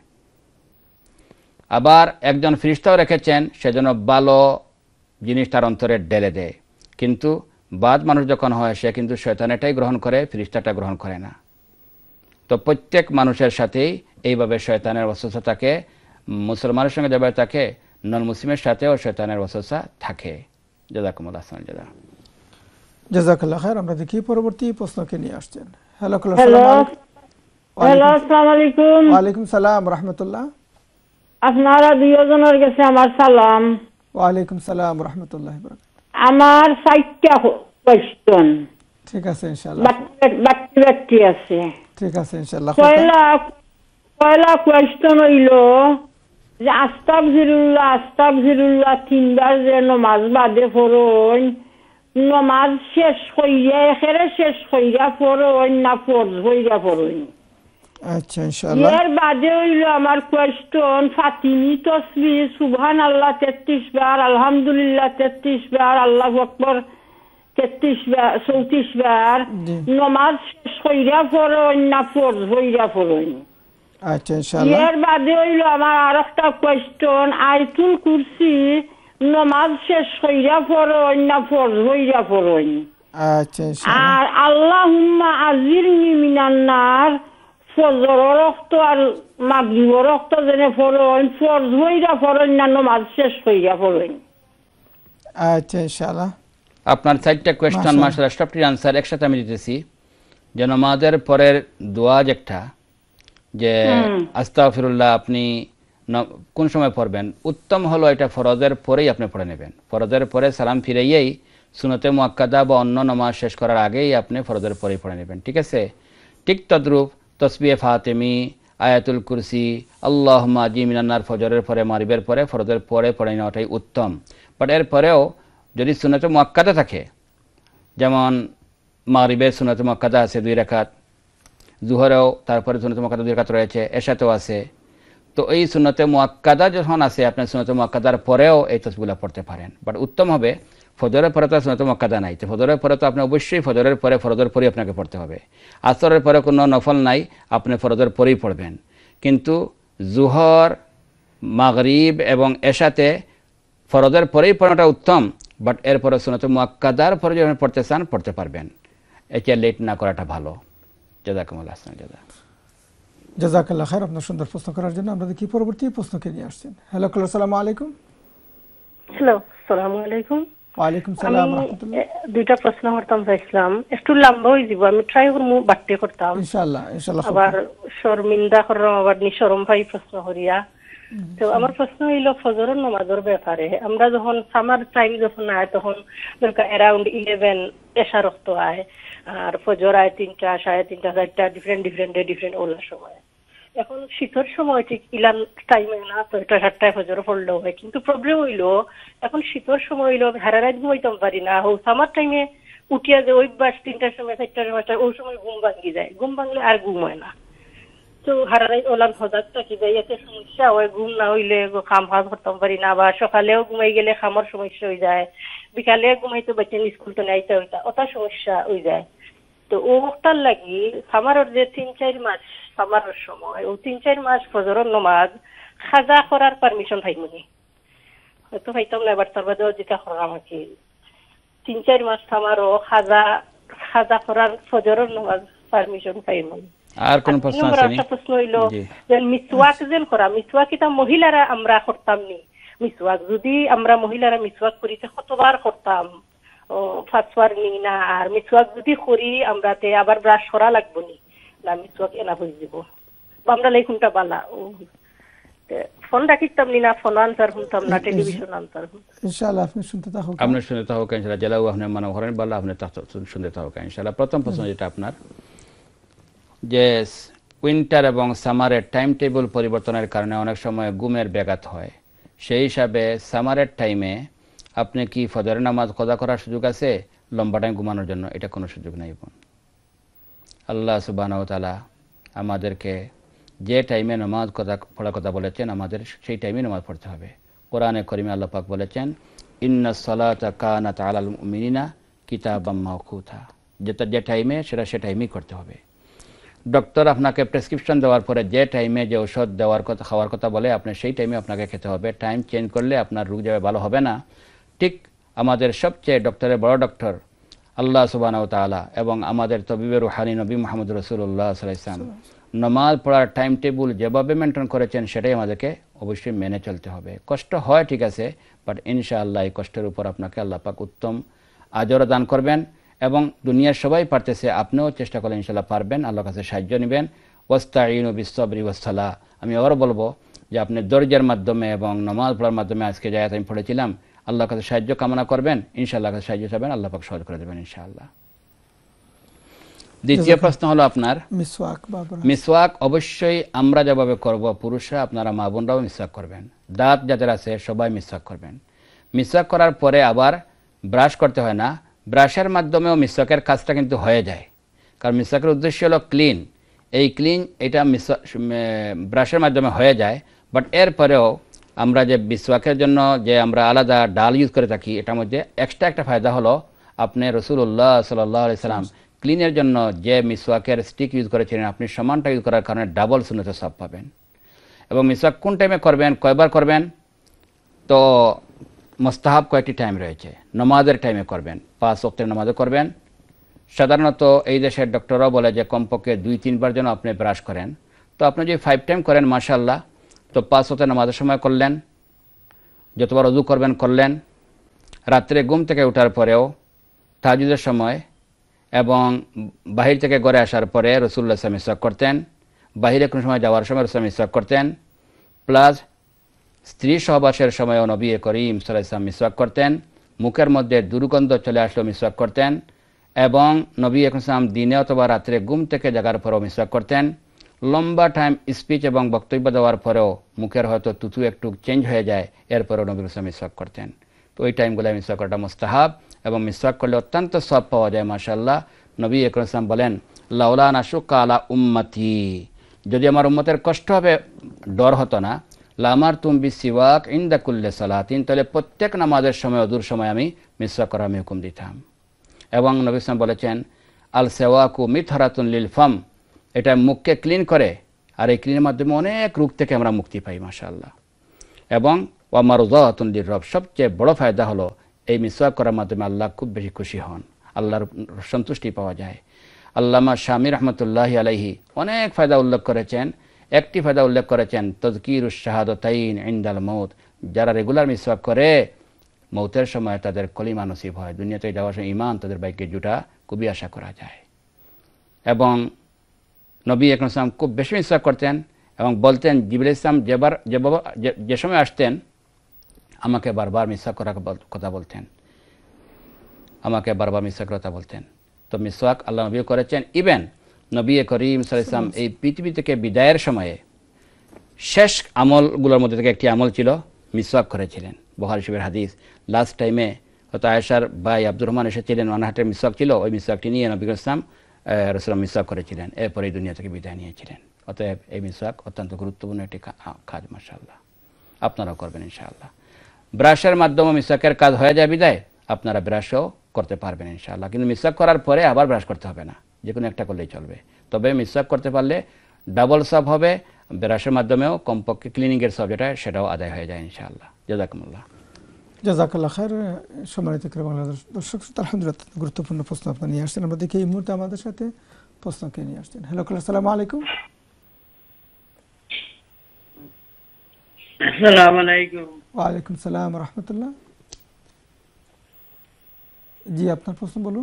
S3: আবার একজন ফেরেশতাও রেখেছেন সেজন্য ভালো জিনিস তার অন্তরে ঢেলে দেয়। কিন্তু বাদ মানুষ যখন হয় সে কিন্তু শয়তানেরটাই গ্রহণ করে, ফেরেশতাটা গ্রহণ করে না। তো প্রত্যেক মানুষের সাথেই এইভাবে শয়তানের ওয়াসওয়াসা থাকে। মুসলমানের সঙ্গে যেভাবে থাকে নন মুসলিমের সাথেও শয়তানের ওয়াসওয়াসা থাকে। জাযাকুমুল্লাহ খাইর।
S2: জাযাকাল্লাহ খাইর। আমরা দেখি পরবর্তী প্রশ্নকে নিয়ে আসছেন। হ্যালো,
S8: হ্যালো, আসসালামু আলাইকুম।
S2: ওয়া আলাইকুম সালাম ওয়া রাহমাতুল্লাহ।
S8: আপনারা দুইজনের কাছে আমার সালাম।
S2: ওয়া আলাইকুম সালাম ওয়া রাহমাতুল্লাহি ওয়া বারাকাতুহু।
S8: আমার চারটা কোয়েশ্চন।
S2: ঠিক আছে ইনশাআল্লাহ।
S8: বাকি বাকি আছে।
S2: ঠিক আছে ইনশাআল্লাহ।
S8: পয়লা পয়লা কোয়েশ্চন হইল যে আস্তাগফিরুল্লাহ আস্তাগফিরুল্লাহ তিনবার যে নামাজ বাদে পড়ুন, নামাজ শেষ হইয়া একেবারে শেষ হইয়া পড়ুন না ফরজ হইয়া পড়ুন?
S2: আচ্ছা ইনশাআল্লাহ।
S8: এর বাদে হইল আমার কোয়েশ্চন, ফাতিমি তসবিহ সুবহানাল্লাহ তেত্রিশ বার, আলহামদুলিল্লাহ তেত্রিশ বার, আল্লাহু আকবার তেত্রিশ বার চৌত্রিশ বার নামাজ শেষ হইয়া পড়ুন না ফরজ হইয়া পড়ুন?
S2: আচ্ছা ইনশাআল্লাহ।
S8: এর বাদে হইল আমার আরেকটা কোয়েশ্চন, আয়াতুল কুরসি নামাজ শেষ হইয়া পড়ুন না ফরজ হইয়া পড়ুন?
S2: আচ্ছা ইনশাআল্লাহ।
S8: আর আল্লাহুম্মা আজিরনি মিনান নার ফজর রক্ত আর মাগরিব রক্ত জেনে পড়ুন, ফরজ হইয়া পড়ুন না নামাজ শেষ হইয়া পড়ুন?
S2: আচ্ছা ইনশাআল্লাহ।
S3: আপনার চারটা কোয়েশ্চন মাশাআল্লাহ সবটির আনসার একসাথে আমি দিতেছি। যে নামাজের পরের দোয়া যেটা, যে আস্তাগফিরুল্লাহ আপনি কোন সময় পড়বেন, উত্তম হলো এটা ফরজের পরেই আপনি পড়ে নেবেন। ফরজের পরে সালাম ফিরাইয়েই সুন্নতে মুআক্কাদা বা অন্য নামাজ শেষ করার আগেই আপনি ফরজের পরেই পড়ে নেবেন, ঠিক আছে? ঠিক তদ্রূপ তসবিহে ফাতেমি, আয়াতুল কুরসি, আল্লাহুম্মা আজি মিনান্নার ফজরের পরে মাগরিবের পরে ফরজের পরে পড়ে নেওয়াটাই উত্তম। বাট এর পরেও যদি সুন্নতে মুআক্কাদা থাকে, যেমন মাগরিবের সুন্নতে মুআক্কাদা আছে দুই রাকাত, জুহরেও তারপরে সুন্নতে মুআক্কাদা দুই রাকাত রয়েছে, এশাতেও আছে, তো এই সুন্নতে মুআক্কাদা যখন আছে আপনি সুন্নতে মুআক্কাদার পরেও এই তসবিহগুলো পড়তে পারেন। বাট উত্তম হবে ফজরের পরে তো সুন্নতে মুআক্কাদা নাই, তো ফজরের পরে তো আপনি অবশ্যই ফজরের পরে ফরজের পরেই আপনাকে পড়তে হবে। আসরের পরে কোনো নফল নাই, আপনি ফরজের পরেই পড়বেন। কিন্তু জুহর, মাগরিব এবং এশাতে ফরজের পরেই পড়াটা উত্তম, বাট এরপরে সুন্নতে মুআক্কাদার পরে যখন পড়তে চান পড়তে পারবেন। এটা লেট না করাটা ভালো। জাযাকুমুল্লাহ আহসান জাযা।
S2: জাযাকাল্লাহ খাইর আপনার সুন্দর প্রশ্ন করার জন্য। আমরা দেখি পরবর্তী প্রশ্নকে নিয়ে আসছেন। হ্যালো কলার, আসসালামু আলাইকুম।
S9: হ্যালো, আসসালামু আলাইকুম।
S2: ওয়ালাইকুম সালাম রাহমাতুল্লাহ।
S9: দুইটা প্রশ্ন করতাম চাইছিলাম, একটু লম্বা হয়ে যাব, আমি ট্রাই করব বাড়তে করতাম
S2: ইনশাআল্লাহ। ইনশাআল্লাহ।
S9: আবার শর্মিন্দা করলাম, আবার নিশরম ভাই প্রশ্ন করিয়া। তো আমার প্রশ্ন হইল ফজরের নামাজের ব্যাপারে। আমরা যখন সামার টাইম যখন আয় তখন দরকার অ্যারাউন্ড ইলেভেন এশা রক্ত আয়, আর ফজর আয় তিনটা সাড়ে তিনটা চারটা, ডিফারেন্ট ডিফারেন্ট ডে ডিফারেন্ট ওলার সময়। এখন শীতের সময় ঠিক ইলান টাইমে না ছয়টা সাতটায় ফজর পড়লেও হয়, কিন্তু প্রবলেম হইলো এখন শীতের সময় হইলো হারা রাত ঘুমাইতাম পারি না। ও সামার টাইমে উঠিয়া যে ওই বাস তিনটার সময় চারটার সময় ওই সময় ঘুম ভাঙ্গি যায়, ঘুম ভাঙলে আর ঘুম হয় না। তো হারা রাত ওলাম হজাক থাকি যায়, এতে সমস্যা হয়। ঘুম না হইলে খাম হাজ করতাম পারি না, বা সকালেও ঘুমাই গেলে খামর সমস্যা হয়ে যায়, বিকালে ঘুমাইতে বাচ্চা স্কুল তো নাইতে হইতা ওটা সমস্যা হয়ে যায়। তো ও ওটার লাগি সামারের যে তিন চার মাস সামারের সময় ও তিন চার মাস ফজরের নামাজ খাজা করার পারমিশন পাইমনি, হয়তো পাইতাম না। এবার তার বাদেও যেটা করা আমাকে তিন চার মাস সামারও খাজা খাজা করার ফজরের নামাজ পারমিশন পাইমনি।
S3: আর কোন প্রশ্ন আছে?
S9: একটা প্রশ্ন হইলো যে মিসওয়াক যেন করা, মিসওয়াক এটা মহিলারা আমরা করতাম নি। মিসওয়াক যদি আমরা মহিলারা মিসওয়াক করিতে কতবার করতাম, ফাঁসওয়ার নি না। আর মিসওয়াক যদি করি আমরা তে আবার ব্রাশ করা লাগবো নি না, মিসওয়াক এনা হয়ে যাব আমরা লাই কোনটা বালা। ফোন রাখিতাম নি না, ফোন আনসার শুনতাম না, টেলিভিশন আনসার
S2: ইনশাআল্লাহ। আপনি শুনতে থাকুন,
S3: আপনি শুনতে থাকুন ইনশাআল্লাহ। জেলাও আপনি মনে করেন বালা, আপনি শুনতে থাকুন ইনশাআল্লাহ। প্রথম প্রশ্ন যেটা আপনার, যে উইন্টার এবং সামারের টাইম টেবিল পরিবর্তনের কারণে অনেক সময় ঘুমের ব্যাঘাত হয়, সেই হিসাবে সামারের টাইমে আপনি কি ফজরের নামাজ কদা করার সুযোগ আছে লম্বা টাইম ঘুমানোর জন্য? এটা কোনো সুযোগ নাই বোন। আল্লাহ সুবহানাহু ওয়া তাআলা আমাদেরকে যে টাইমে নামাজ কথা পড়ার কথা বলেছেন আমাদের সেই টাইমে নামাজ পড়তে হবে। কোরআনে কারিমে আল্লাহ পাক বলেছেন ইন্নাস সালাতা কানাত আলাল মুমিনিনা কিতাবাম মাওকুতা, যেটা যে টাইমে সেটা সে টাইমেই করতে হবে। ডক্টর আপনাকে প্রেসক্রিপশন দেওয়ার পরে যে টাইমে যে ওষুধ দেওয়ার কথা খাওয়ার কথা বলে আপনি সেই টাইমে আপনাকে খেতে হবে। টাইম চেঞ্জ করলে আপনার রোগ যাবে, ভালো হবে না। ঠিক আমাদের সবচেয়ে ডক্টরের বড় ডক্টর আল্লাহ সুবহানাহু ওয়া তাআলা এবং আমাদের তবিবে রুহানি নবী মুহাম্মদ রাসূলুল্লাহ সাল্লাল্লাহু আলাইহি ওয়াসাল্লাম নামাজ পড়ার টাইম টেবিল যেভাবে মেনটেন করেছেন সেটাই আমাদেরকে অবশ্যই মেনে চলতে হবে। কষ্ট হয় ঠিক আছে, বাট ইনশাআল্লাহ এই কষ্টের উপর আপনাকে আল্লাহ পাক উত্তম আজর দান করবেন। এবং দুনিয়ার সবাই পারতেছে, আপনিও চেষ্টা করলে ইনশাআল্লাহ পারবেন। আল্লাহর কাছে সাহায্য নেবেন। ওয়াস্তাঈনু বিস-সাবরি ওয়াস-সালাহ। আমি আবারও বলবো যে আপনি ধৈর্যের মাধ্যমে এবং নামাজ পড়ার মাধ্যমে আজকে যে আয়াত আমি পড়েছিলাম আল্লাহর কাছে সাহায্য কামনা করবেন, ইনশাআল্লাহ কাছে সাহায্য চাইবেন, আল্লাহ পাক সহজ করে দেবেন ইনশাআল্লাহ। দ্বিতীয় প্রশ্ন হলো আপনার
S2: মিসওয়াক বাবা
S3: মিসওয়াক অবশ্যই আমরা যেভাবে করব পুরুষরা আপনারা মা বোনরাও মিসওয়াক করবেন, দাঁত যাদের আছে সবাই মিসওয়াক করবেন। মিসওয়াক করার পরে আবার ব্রাশ করতে হয় না, ব্রাশের মাধ্যমেও মিসওয়াকের কাজটা কিন্তু হয়ে যায়, কারণ মিসওয়াকের উদ্দেশ্য হলো ক্লিন। এই ক্লিন এটা মিসওয়াক ব্রাশের মাধ্যমে হয়ে যায়, বাট এরপরেও আমরা যে মিসওয়াকের জন্য যে আমরা আলাদা ডাল ইউজ করে থাকি, এটার মধ্যে এক্সট্রা একটা ফায়দা হলো আপনি রাসূলুল্লাহ সাল্লাল্লাহু আলাইহি সাল্লাম ক্লিনের জন্য যে মিসওয়াকের স্টিক ইউজ করেছিলেন আপনি সমানটা ইউজ করার কারণে ডাবল সুন্নতের সওয়াব পাবেন। এবং মিসওয়াক কোন টাইমে করবেন, কয়বার করবেন, তো মুস্তাহাব কয়েকটি টাইম রয়েছে। নামাজের টাইমে করবেন, পাঁচ ওয়াক্তের নামাজে করবেন। সাধারণত এই দেশের ডক্টররাও বলে যে কমপক্ষে দুই তিনবার যেন আপনি ব্রাশ করেন, তো আপনি যদি ফাইভ টাইম করেন মাশাআল্লাহ, তো পাঁচ ওয়াক্তের নামাজের সময় করলেন, যতবার ওযু করবেন করলেন, রাত্রে ঘুম থেকে ওঠার পরেও, তাহাজ্জুদের সময় এবং বাহির থেকে ঘরে আসার পরে রাসূলুল্লাহ সাল্লাল্লাহু আলাইহি ওয়াসাল্লাম মিসওয়াক করতেন, বাহিরে কোনো সময় যাওয়ার সময় রাসূল মিসওয়াক করতেন, প্লাস স্ত্রী সহবাসের সময়ও নবী করিম সাল্লাল্লাহু আলাইহি ওয়াসাল্লাম মিসওয়াক করতেন, মুখের মধ্যে দুর্গন্ধ চলে আসলেও মিসওয়াক করতেন, এবং নবী সাল্লাল্লাহু দিনে অথবা রাত্রে ঘুম থেকে জাগার পরেও মিসওয়াক করতেন। লম্বা টাইম স্পিচ এবং বক্তব্য দেওয়ার পরেও মুখের হয়তো তুতু একটু চেঞ্জ হয়ে যায়, এরপরেও নবী সাল্লাল্লাহু মিসওয়াক করতেন। তো ওই টাইমগুলো মিসওয়াক করাটা মুস্তাহাব এবং মিসওয়াক করলে অত্যন্ত সওয়াব পাওয়া যায় মাশাআল্লাহ। নবী আকরাম সাল্লাল্লাহু আলাইহি ওয়াসাল্লাম বলেন, লাউলা নাশুক্কা আলা উম্মতি, যদি আমার উম্মতের কষ্ট হবে ডর হতো না, লামারতুম বিসিওয়াক ইনদা কুল্লি সালাতিন, তাহলে প্রত্যেক নামাজের সময় ওযুর সময় আমি মিসওয়াক করার আমি হুকুম দিতাম। এবং নবী সাল্লাল্লাহু আলাইহি ওয়াসাল্লাম বলেছেন, আল সিওয়াকু মিতহারাতুন লিল ফাম, এটা মুখকে ক্লিন করে, আর এই ক্লিনের মাধ্যমে অনেক রোগ থেকে আমরা মুক্তি পাই মাশাআল্লাহ। এবং ওয়া মারযাতুন লির-রব, সবচেয়ে বড় ফায়দা হলো এই মিসওয়াক করার মাধ্যমে আল্লাহ খুব বেশি খুশি হন, আল্লাহর সন্তুষ্টি পাওয়া যায়। আল্লামা শামী রাহমাতুল্লাহি আলাইহি অনেক ফায়দা উল্লেখ করেছেন। একটি ফায়দা উল্লেখ করেছেন, তাযকিরুশ শাহাদাতাইন ইনদাল মাউত, যারা রেগুলার মিসওয়াক করে মৌতের সময় তাদের কলিমা নসিব হয়, দুনিয়াতে যাওয়ার সময় ঈমান তাদের ভাগ্যে জুটা খুবই আশা করা যায়। এবং নবী আকরাম সাল্লাল্লাহু আলাইহি ওয়াসাল্লাম খুব বেশি মিসওয়াক করতেন এবং বলতেন, জিবরাইল ইসলাম যেবার যে বাবা যে সময় আসতেন আমাকে বারবার মিসওয়াক করার কথা বলতেন, আমাকে বারবার মিসওয়াক কথা বলতেন। তো মিসওয়াক আল্লাহ নবী করেছেন। ইভেন নবী করিম সাল্লাল্লাহু আলাইহি ওয়াসাল্লাম এই পৃথিবী থেকে বিদায়ের সময়ে শেষ আমলগুলোর মধ্যে থেকে একটি আমল ছিল মিসওয়াক করেছিলেন। বুখারী শরীফের হাদিস, লাস্ট টাইমে হয়তো আয়েশার ভাই আব্দুর রহমান এসেছিলেন, ওনার মিসওয়াক ছিল, ওই মিসওয়াকটি নিয়ে নবী ইসলাম রাসূলুল্লাহ মিসওয়াক করেছিলেন, এরপরে এই দুনিয়া থেকে বিদায় নিয়েছিলেন। অতএব এই মিসওয়াক অত্যন্ত গুরুত্বপূর্ণ একটি কাজ মাশাআল্লাহ, আপনারাও করবেন ইনশাআল্লাহ। ব্রাশের মাধ্যমে মিসওয়াকের কাজ হয়ে যায় বিদায়, আপনারা ব্রাশও করতে পারবেন ইনশাআল্লাহ, কিন্তু মিসওয়াক করার পরে আবার ব্রাশ করতে হবে না, যে কোনো একটা করলেই চলবে। তবে মিসওয়াক করতে পারলে ডাবল সওয়াব হবে, ব্রাশের মাধ্যমেও কমপক্ষে ক্লিনিংয়ের সওয়াব যেটা সেটাও আদায় হয়ে যায় ইনশাআল্লাহ। জাযাকুমুল্লাহ।
S2: জাযাকাল্লাহ খায়র। সম্মানিত বাংলাদেশ দর্শক, আলহামদুলিল্লাহ গুরুত্বপূর্ণ প্রশ্ন আপনি নিয়ে আসছেন। আমরা দেখি এই মুহূর্তে আমাদের সাথে প্রশ্নকে নিয়ে আসছেন। হ্যালো, আসসালামু আলাইকুম।
S10: আসসালামু আলাইকুম।
S2: ওয়া আলাইকুম সালাম ওয়া রাহমাতুল্লাহ। জি, আপনার প্রশ্ন বলুন।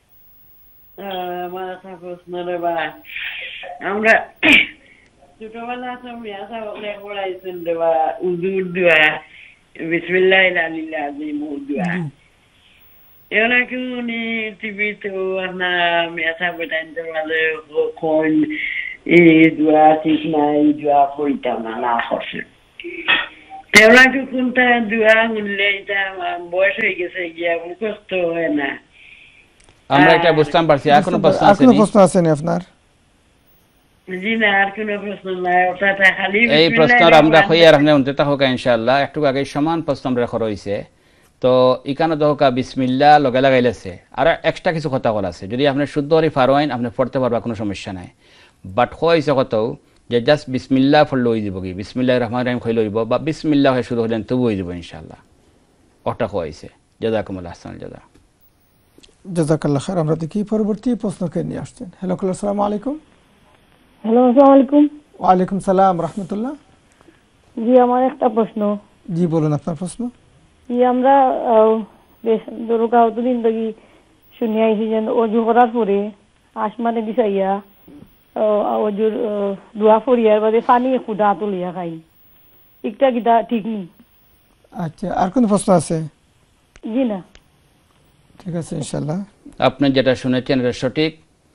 S10: আমার একটা প্রশ্ন রে ভাই, আমরা ছোটবেলা সময় আসা অনেক পড়াইছেন রে ভাই, উর্দু দোয়া, বিসমিল্লাহিল আলিল আযীম দোয়া। এরা কি উনি টিভিতে না মেসা বেটাইতে মাঝে কোন এই দোয়া ঠিক না, এই দোয়া পড়িতাম না না করছে। এরা কি কোনটা দোয়া উনলে এটা বয়স হয়ে গেছে গিয়া মুখস্থ হয় না।
S3: আমরা এটা বুঝতাম পারছি। এখনো প্রশ্ন আছে?
S2: এখনো প্রশ্ন আছে নি আপনার?
S10: জি না, আর কোনো প্রশ্ন নাই। ওটা খালি
S3: এই প্রশ্ন আমরা হই আর আপনি উনতে থাকুক ইনশাআল্লাহ। একটু আগে সমান প্রশ্ন আমরা করা হইছে, তো ইকানো দহকা বিসমিল্লাহ লগে লাগাইলেছে, আর এক্সট্রা কিছু কথা বলা আছে। যদি আপনি শুদ্ধ হরি ফারোইন আপনি পড়তে পারবা, কোনো সমস্যা নাই। বাট হইছে কত যে জাস্ট বিসমিল্লাহ পড়লে হয়ে যাব, কি বিসমিল্লাহির রহমানির রহিম কইলে হইব, বা বিসমিল্লাহ হয়ে শুরু হলেন তবু হয়ে যাব ইনশাআল্লাহ। ওটা হইছে। জাযাকুমুল্লাহ আহসান জাযা।
S2: জাযাকাল্লাহ খায়র। আমরা দেখি পরবর্তী প্রশ্নকে নিয়ে আসছেন। হ্যালো, আসসালামু আলাইকুম।
S11: হ্যালো, আসসালামু আলাইকুম।
S2: ওয়া আলাইকুম সালাম রাহমাতুল্লাহ।
S11: জি, আমার একটা প্রশ্ন।
S2: জি বলুন আপনার প্রশ্ন।
S11: জি, আমরা বেশ দরুকা অতদিন থেকে শুনে আইছি যে অজু করার পরে আসমানে দিছাইয়া অজুর দোয়া ফরিয়ার বাদে পানি খুদা তুলিয়া খাই, একটা কিটা ঠিক নেই।
S2: আচ্ছা, আর কোন প্রশ্ন আছে?
S11: জি না,
S2: ঠিক আছে ইনশাআল্লাহ।
S3: আপনি যেটা শুনেছেন এটা সঠিক।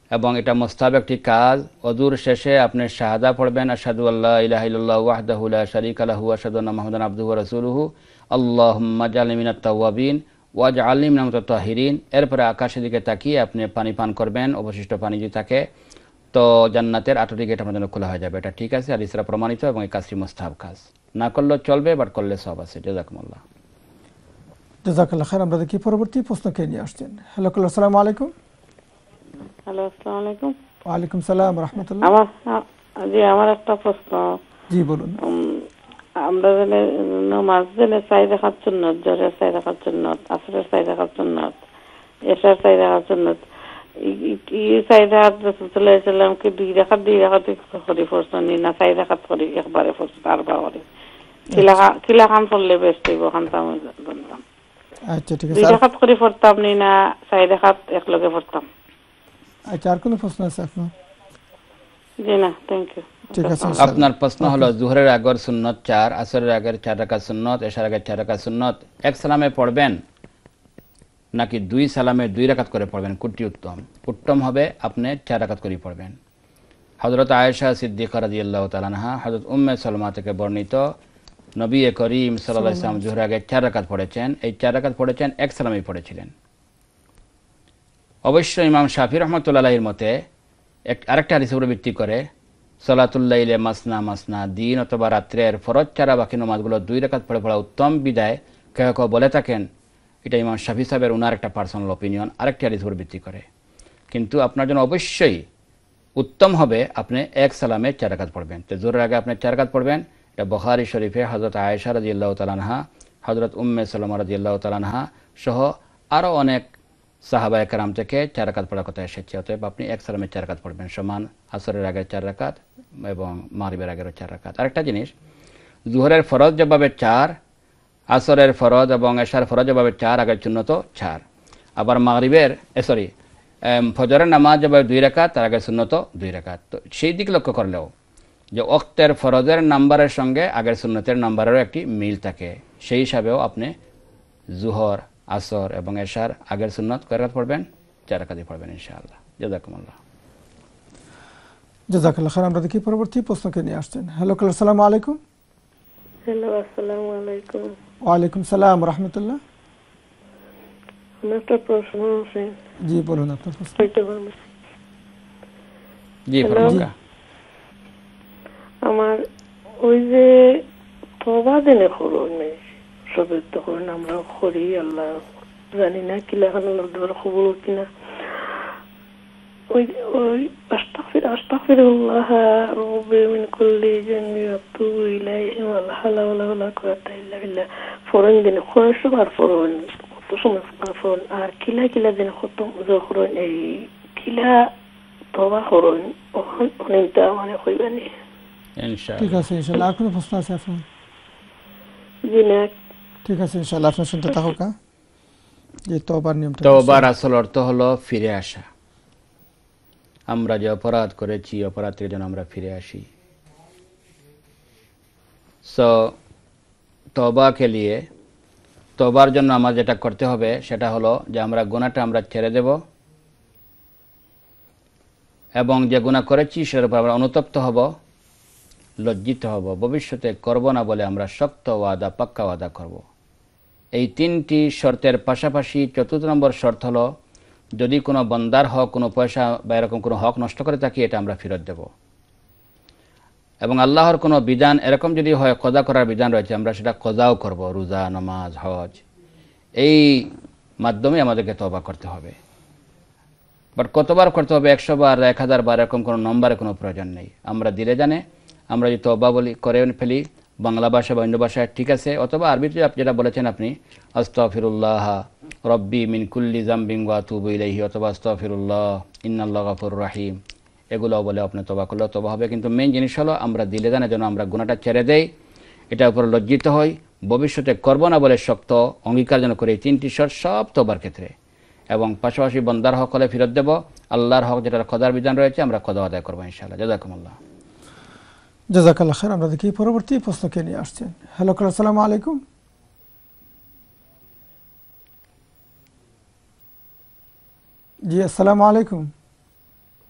S3: এবং এটা মুস্তাহাব একটি কাজ। ওযুর শেষে আপনি শাহাদা পড়বেন, আশহাদু আল্লা ইলাহা ইল্লাল্লাহু ওয়াহদাহু লা শারীকা লাহু ওয়া আশহাদু আন্না মুহাম্মাদান আবদুহু ওয়া রাসূলুহু আল্লাহুম্মা জাআলনি মিনাত তাওয়াবিন ওয়াজআলনি মিনাল মুতাতাহহিরিন। এরপরে আকাশের দিকে তাকিয়ে আপনি পানি পান করবেন, অবশিষ্ট পানি যদি থাকে, তো জান্নাতের আটটি গেট আপনার জন্য খোলা হয়ে যাবে। এটা ঠিক আছে, হাদিসে প্রমাণিত এবং এই কাজটি মুস্তাহাব কাজ। না করলেও চলবে, বাট করলে সওয়াব আছে। জাযাকুমুল্লাহ।
S2: জাযাকাল্লাহ খাইর। আমরা দেখি পরবর্তী প্রশ্নকে নিয়ে আসছেন। হ্যালো, আসসালামু আলাইকুম।
S12: হ্যালো, আসসালামু আলাইকুম।
S2: ওয়া আলাইকুম সালাম ওয়া রাহমাতুল্লাহ।
S12: আমার জি আমার একটা প্রশ্ন।
S2: জি বলুন।
S12: আমরা জেনে নামাজ জেনে চাই দেখার সুন্নাত, জোহরের চাই দেখার সুন্নাত, আসরের চাই দেখার সুন্নাত, এশার চাই দেখার সুন্নাত, এই চাই দেখার রাসূলুল্লাহ সাল্লাল্লাহু আলাইহি ওয়াসাল্লাম কি দুই রাকাত দুই রাকাত করে পড়ছেন না চাই দেখাত করে একবারে পড়ছেন আরবা করে? কিলা কিলা খান পড়লে বেস্ট হইব খানতাম বলতাম।
S2: আচ্ছা ঠিক আছে।
S12: দুই রাকাত করে পড়তাম নি না চাই দেখাত একলগে পড়তাম?
S2: আচ্ছা, আর কোন প্রশ্ন আছে আপনার?
S12: জি না, থ্যাংক ইউ।
S2: ঠিক আছে।
S3: আপনার প্রশ্ন হলো জোহরের আগের সুন্নত চার, আসরের আগের চার রাকাত সুন্নত, এশার আগের চার রাকাত সুন্নত এক সালামে পড়বেন নাকি দুই সালামে দুই রাকাত করে পড়বেন? কোনটি উত্তম? উত্তম হবে আপনি চার রাকাত করে পড়বেন। হযরত আয়েশা সিদ্দিকা রাদিয়াল্লাহু তাআলা আনহা, হযরত উম্মে সালমা থেকে বর্ণিত, নবী করিম সাল্লাল্লাহু আলাইহি ওয়াসাল্লাম জোহরের আগে চার রাকাত পড়েছেন। এই চার রাকাত পড়েছেন এক সালামেই পড়েছিলেন। অবশ্য ইমাম শাফি রহমাতুল্লাহ আলাইহির মতে এক আরেকটা হাদিসের উপর ভিত্তি করে সালাতুল লাইলে মাসনা মাসনা, দিন অথবা রাত্রের ফরজ ছাড়া বাকি নামাজগুলো দুই রাকাত পড়ে পড়া উত্তম বিদায় কেউ কেউ বলে থাকেন। এটা ইমাম শাফি সাহেবের ওনার একটা পার্সোনাল অপিনিয়ন, আরেকটি হাদিসের উপর ভিত্তি করে। কিন্তু আপনার জন্য অবশ্যই উত্তম হবে আপনি এক সালামে চার রাকাত পড়বেন। তো জোহরের আগে আপনি চার রাকাত পড়বেন। এটা বুখারী শরীফে হযরত আয়েশা রাদিয়াল্লাহু তাআলা আনহা, হযরত উম্মে সালমা রাদিয়াল্লাহু তাআলা আনহা সহ আরও অনেক সাহাবায়ে কেরাম থেকে চার রাকাত পড়ার কথা এসেছে। অতএব আপনি এক সালামে চার রাকাত পড়বেন, সমান আসরের আগে চার রাকাত এবং মাগরিবের আগেরও চার রাকাত। আরেকটা জিনিস, জোহরের ফরজ জবাবে চার, আসরের ফরজ এবং এশার ফরজ জবাবে চার, আগের সুন্নত চার। আবার মাগরিবের এ সরি ফজরের নামাজ জবাবে দুই রাকাত, তার আগের সুন্নত দুই রাকাত। তো সেই দিক লক্ষ্য করলেও যে ওয়াক্তের ফরজের নাম্বারের সঙ্গে আগের সুন্নতের নাম্বারেরও একটি মিল থাকে, সেই হিসাবেও আপনি জোহর, আসর এবং এশার আগের সুন্নত কয় রাকাত পড়বেন? চার রাকাতই পড়বেন ইনশাআল্লাহ। জাযাকুমুল্লাহ।
S2: জাযাকাল্লাহ খাইর। আমরা দেখি পরবর্তী প্রশ্নকে নিয়ে আসছেন। হ্যালো, আসসালামু আলাইকুম।
S13: হ্যালো, আসসালামু আলাইকুম।
S2: ওয়া আলাইকুম সালাম ওয়া রাহমাতুল্লাহ।
S13: আমার একটা প্রশ্ন আছে।
S2: জি বলুন আপনার প্রশ্ন।
S3: জি ফরমাকা।
S13: আমার ওই যে তওবা দিনে করো নেই সবে তখন আমরা করি, আল্লাহ জানি না কিলা খান আল্লাহর কবুল কিনা। ওই ওই আস্তাগফির আস্তাগফিরুল্লাহ রাব্বি মিন কুল্লি জামবি ওয়া আতুবু ইলাইহি ওয়া লা হাওলা ওয়া লা কুওয়াতা ইল্লা বিল্লাহ। ফরন দিনে কোরআন সবার ফরন কত সময় ফরন আর কিলা কিলা দিনে খতম যখন এই কিলা তওবা করুন অনেকটা মানে কইবানি
S3: ইনশাআল্লাহ।
S2: ঠিক আছে ইনশাআল্লাহ। আর কোনো প্রশ্ন আছে আপনার?
S13: জি না।
S2: ঠিক আছে ইনশাআল্লাহ, আপনি শুনতে থাকুন। যে তওবার নিয়মটা,
S3: তওবার আসল অর্থ হলো ফিরে আসা। আমরা যে অপরাধ করেছি অপরাধ থেকে যেন আমরা ফিরে আসি। সো তওবাকে লিয়ে তওবার জন্য আমার যেটা করতে হবে সেটা হলো যে আমরা গুনাহটা আমরা ছেড়ে দেব এবং যে গুনাহ করেছি সেটার উপর আমরা অনুতপ্ত হব, লজ্জিত হব, ভবিষ্যতে করব না বলে আমরা শক্ত ওয়াদা পাক্কা ওয়াদা করব। এই তিনটি শর্তের পাশাপাশি চতুর্থ নম্বর শর্ত হলো যদি কোনো বন্দার হক, কোনো পয়সা বা এরকম কোনো হক নষ্ট করে থাকি এটা আমরা ফেরত দেব। এবং আল্লাহর কোনো বিধান এরকম যদি হয় কজা করার বিধান রয়েছে আমরা সেটা কজাও করব, রোজা, নামাজ, হজ, এই মাধ্যমে আমাদেরকে তওবা করতে হবে। বাট কতবার করতে হবে? একশো বার, এক হাজার বার, এরকম কোনো নম্বরে কোনো প্রয়োজন নেই। আমরা দিলে জানে আমরা যদি তওবা বলি করে ফেলি বাংলা ভাষা বা অন্য ভাষায় ঠিক আছে, অথবা আরবিতে যেটা বলেছেন আপনি আস্তাগফিরুল্লাহ রব্বি মিন কুল্লি যামবিন ওয়া আতুবু ইলাইহি, অথবা আস্তাগফিরুল্লাহ ইন্নাল্লাহু গাফুরুর রহিম, এগুলো বলে আপনি তওবা করলেও তওবা হবে। কিন্তু মেইন জিনিস হলো আমরা দিলে জানে যেন আমরা গুনাহটা ছেড়ে দেই, এটার উপর লজ্জিত হই, ভবিষ্যতে করব না বলে শক্ত অঙ্গীকার যেন করে। এই তিনটি শর্ত সব তওবার ক্ষেত্রে। এবং পাশাপাশি বন্দার হক হলে ফেরত দেব, আল্লাহর হক যেটা খোদার বিধান রয়েছে আমরা খোদা আদায় করবো ইনশাআল্লাহ। জাযাকুমুল্লাহ।
S2: জাযাকাল্লাহ খাইর। আমরা দেখি পরবর্তী প্রশ্নকে নিয়ে আসছেন। হ্যালো, আসসালামু আলাইকুম। জি আসসালামু আলাইকুম।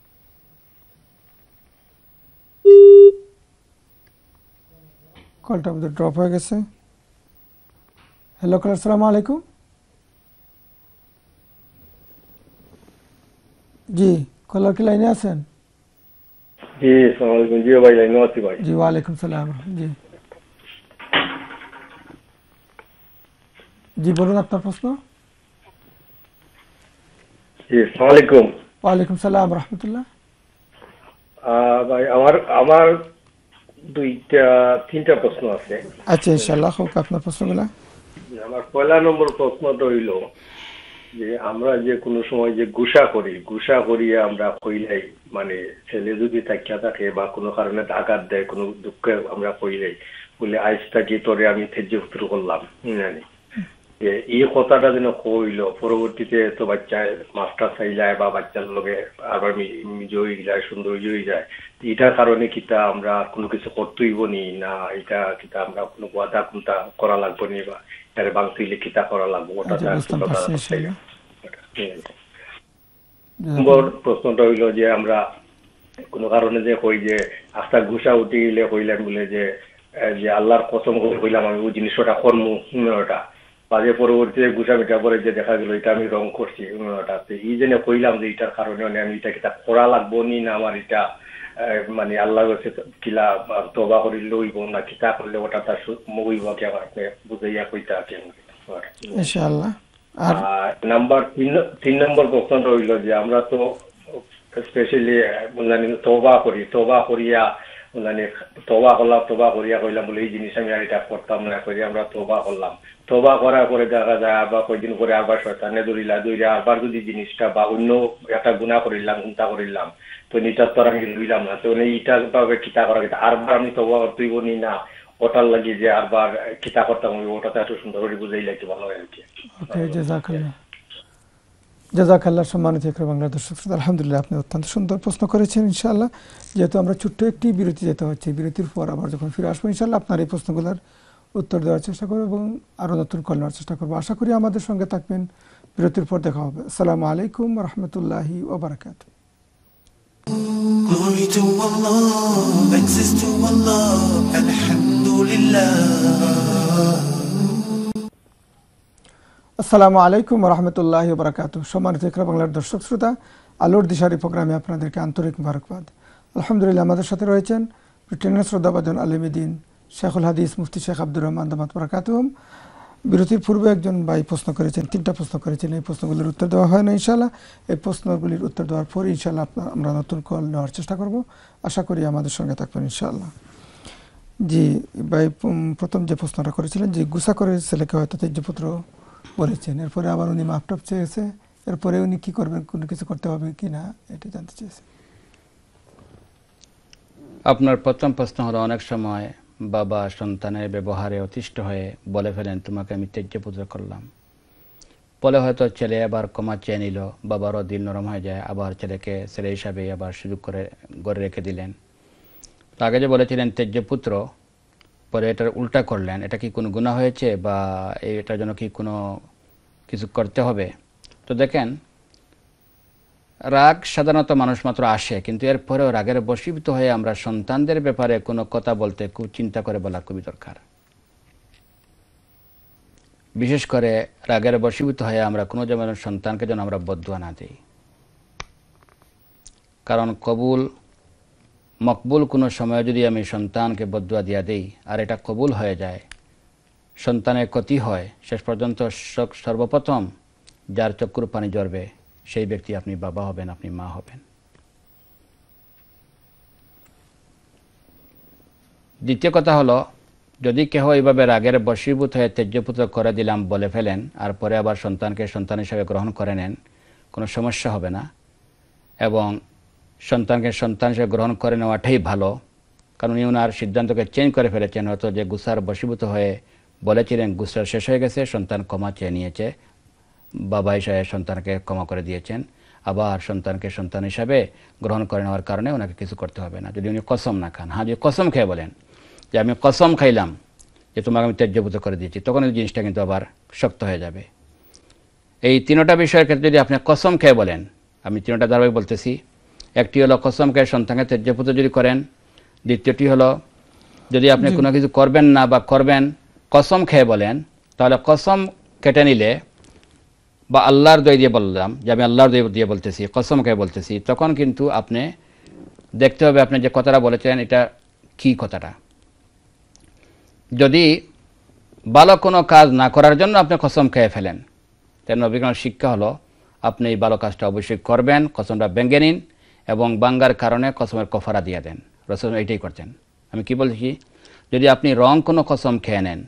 S2: কলটা আমাদের ড্রপ হয়ে গেছে। হ্যালো কলার, আসসালামু আলাইকুম। জি কলার কি লাইনে আছেন?
S14: জি আসসালামু আলাইকুম। জি ভাই লাইনে আছি ভাই।
S2: জি ওয়ালাইকুম সালাম। জি জি বলুন আপনার প্রশ্ন।
S14: জি আসসালামু আলাইকুম।
S2: ওয়ালাইকুম সালাম রাহমাতুল্লাহ।
S14: ভাই আমার আমার দুইটা তিনটা প্রশ্ন আছে।
S2: আচ্ছা ইনশাআল্লাহ হোক আপনার প্রশ্নগুলো।
S14: আমার পয়লা নম্বর প্রশ্নটা হইল যে আমরা যে কোনো সময় যে গুসা করি, গুসা করিয়ে আমরা কইলাই মানে ছেলে যদি তাকিয়া থাকে বা কোনো কারণে আঘাত দেয়, কোনো দুঃখে আমরা কইলাই বলে আইস থাকি তোরে আমি তেজ্য পুত্র করলাম, জানি এই কথাটা যেন কইল পরবর্তীতে তো বাচ্চা মাস্টার চাই যায় বা বাচ্চার লগে আবার মিজ হয়ে যায়, সুন্দর হয়ে যায়, এটার কারণে কিতা আমরা কোনো কিছু করতেইব নি না এটা কিতা আমরা কোনো ওয়াদা কোনটা করা লাগবো নি বা এটারে বাংতিলে কিতা করা লাগবো ওটা নম্বর প্রশ্নটা হইল যে আমরা কোনো কারণে যে কই যে আস্তা ঘুষা উঠে গেলে কইলাম বলে যে যে আল্লাহর কসম করে কইলাম আমি ওই জিনিসটা কর্ম ওটা বাজে পরবর্তীতে গুছা মিটা পরে যে দেখা গেল এটা আমি রং করছি ওটাতে এই জন্য কইলাম যে এটার কারণে আমি এটা কিতা করা লাগবো নি না আমার এটা মানে আল্লাহ কিলা তবা করিলে হইব না কিতা করলে ওটা তার মগইব কে আপনি বুঝাইয়া কইতা কেন
S2: ইনশাআল্লাহ।
S14: আর নাম্বার তিন তিন নম্বর প্রশ্নটা হইল যে আমরা তো স্পেশালি জানি তবা করি, তবা করিয়া মানে তবা করলাম, তবা করিয়া কইলাম বলে এই জিনিস আমি আর এটা করতাম না করি আমরা তবা করলাম, তবা করার পরে দেখা যায় আবার কয়েকদিন পরে আবার শয়তানে ধরিলা ধরে আবার যদি জিনিসটা বা অন্য একটা গুণা করিলাম চিন্তা করিলাম তো নিটার তো আমি লইলাম না, তো এইটা ভাবে কিতা করা গেছে আরবার আমি তবা করতেইব নি না ওটার লাগি যে আরবার কিতা করতাম ওটাতে এত সুন্দর করে বুঝাইলে একটু ভালো হয় আর কি।
S2: ওকে জাযাকাল্লাহ জাযাকাল্লাহ। সম্মানিত ইকরা বাংলার দর্শক শ্রোতা, আলহামদুলিল্লাহ আপনি অত্যন্ত সুন্দর প্রশ্ন করেছেন। ইনশাআল্লাহ যেহেতু আমরা ছোট্ট একটি বিরতি যেতে হচ্ছে, বিরতির পর আবার যখন ফিরে আসবো ইনশাআল্লাহ আপনার এই প্রশ্নগুলোর উত্তর দেওয়ার চেষ্টা করবো এবং আরও নতুন কল নেওয়ার চেষ্টা করবো। আশা করি আমাদের সঙ্গে থাকবেন। বিরতির পর দেখা হবে। আসসালামু আলাইকুম ওয়া রাহমাতুল্লাহি ওয়া বারাকাতুহু।
S1: Glory to Allah, thanks to Allah, Alhamdulillah.
S2: আসসালামু আলাইকুম ওয়া রাহমাতুল্লাহি ওয়া বারাকাতুহু। সম্মানিত ইকরা বাংলার দর্শক শ্রোতা, আলোর দিশারি প্রোগ্রামে আপনাদেরকে আন্তরিক মোবারকবাদ। আলহামদুলিল্লাহ আমাদের সাথে রয়েছেন ব্রিটেনের শ্রদ্ধাভাজন আলেমে দ্বীন শেখুল হাদিস মুফতি শেখ আব্দুর রহমান দামাত বারাকাতুহুম। বিরতির পূর্বে একজন ভাই প্রশ্ন করেছেন, তিনটা প্রশ্ন করেছেন, এই প্রশ্নগুলির উত্তর দেওয়া হয় না ইনশাআল্লাহ। এই প্রশ্নগুলির উত্তর দেওয়ার পর ইনশাআল্লাহ আমরা নতুন কল নেওয়ার চেষ্টা করব। আশা করি আমাদের সঙ্গে থাকবেন ইনশাআল্লাহ। জি ভাই প্রথম যে প্রশ্নটা করেছিলেন যে গুসা করে ছেলেকে হয়তো তেজ্যপুত্র বলেছেন, এরপরে আবার উনি মাপটাপ চেয়েছে, এরপরে উনি কি করবেন, কোনো কিছু করতে হবে কি না এটা জানতে চেয়েছেন।
S3: আপনার প্রথম প্রশ্ন হলো অনেক সময় বাবা সন্তানের ব্যবহারে অতিষ্ঠ হয়ে বলে ফেলেন তোমাকে আমি তেজ্যপুত্র করলাম, বলে হয়তো ছেলে আবার ক্ষমা চেয়ে নিল, বাবারও দিল নরম হয়ে যায়, আবার ছেলেকে ছেলে হিসাবে আবার সুযোগ করে গড়ে রেখে দিলেন। তো আগে যে বলেছিলেন তেজ্যপুত্র, পরে এটার উল্টা করলেন, এটা কি কোনো গুনাহ হয়েছে বা এটার জন্য কি কোনো কিছু করতে হবে? তো দেখেন রাগ সাধারণত মানুষ মাত্র আসে, কিন্তু এরপরেও রাগের বশীভূত হয়ে আমরা সন্তানদের ব্যাপারে কোনো কথা বলতে খুব চিন্তা করে বলা খুবই দরকার। বিশেষ করে রাগের বশীভূত হয়ে আমরা কোনো যেমন সন্তানকে যেন আমরা বদদুয়া না দিই, কারণ কবুল মকবুল কোনো সময় যদি আমি সন্তানকে বদদুয়া দিয়া দিই আর এটা কবুল হয়ে যায়, সন্তানের ক্ষতি হয়, শেষ পর্যন্ত সর্বপ্রথম যার চক্ষুর পানি ঝরবে সেই ব্যক্তি আপনি বাবা হবেন, আপনি মা হবেন। দ্বিতীয় কথা হলো, যদি কেহ এইভাবে রাগের বশীভূত হয়ে তেজ্যপুত্র করে দিলাম বলে ফেলেন আর পরে আবার সন্তানকে সন্তান হিসাবে গ্রহণ করে নেন, কোনো সমস্যা হবে না এবং সন্তানকে সন্তান হিসেবে গ্রহণ করে নেওয়াটাই ভালো, কারণ উনি ওনার সিদ্ধান্তকে চেঞ্জ করে ফেলেছেন। হয়তো যে গুসার বশীভূত হয়ে বলেছিলেন গুসার শেষ হয়ে গেছে, সন্তান ক্ষমা চেয়ে নিয়েছে, বাবা হিসাবে সন্তানকে ক্ষমা করে দিয়েছেন, আবার সন্তানকে সন্তান হিসাবে গ্রহণ করে নেওয়ার কারণে ওনাকে কিছু করতে হবে না, যদি উনি কসম না খান। হ্যাঁ, যদি কসম খেয়ে বলেন যে আমি কসম খাইলাম যে তোমাকে আমি তেজ্যপুত্র করে দিয়েছি, তখন এই জিনিসটা কিন্তু আবার শক্ত হয়ে যাবে। এই তিনোটা বিষয়ের ক্ষেত্রে যদি আপনি কসম খেয়ে বলেন, আমি তিনোটা ধারাবাহিক বলতেছি, একটি হলো কসম খেয়ে সন্তানকে তেজ্যপুত্র যদি করেন, দ্বিতীয়টি হলো যদি আপনি কোনো কিছু করবেন না বা করবেন কসম খেয়ে বলেন, তাহলে কসম কেটে নিলে বা আল্লাহর দই দিয়ে বললাম যে আমি আল্লাহর দই দিয়ে বলতেছি, কসম খেয়ে বলতেছি, তখন কিন্তু আপনি দেখতে হবে আপনি যে কথাটা বলেছেন এটা কি কথাটা। যদি ভালো কোনো কাজ না করার জন্য আপনি কসম খেয়ে ফেলেন, তাই নবীগণের শিক্ষা হলো আপনি এই ভালো কাজটা অবশ্যই করবেন, কসমটা ভেঙে নিন এবং ভাঙ্গার কারণে কসমের কফারা দিয়ে দেন। রাসূল এইটাই করতেন। আমি কি বলছি, যদি আপনি রং কোনো কসম খেয়ে নেন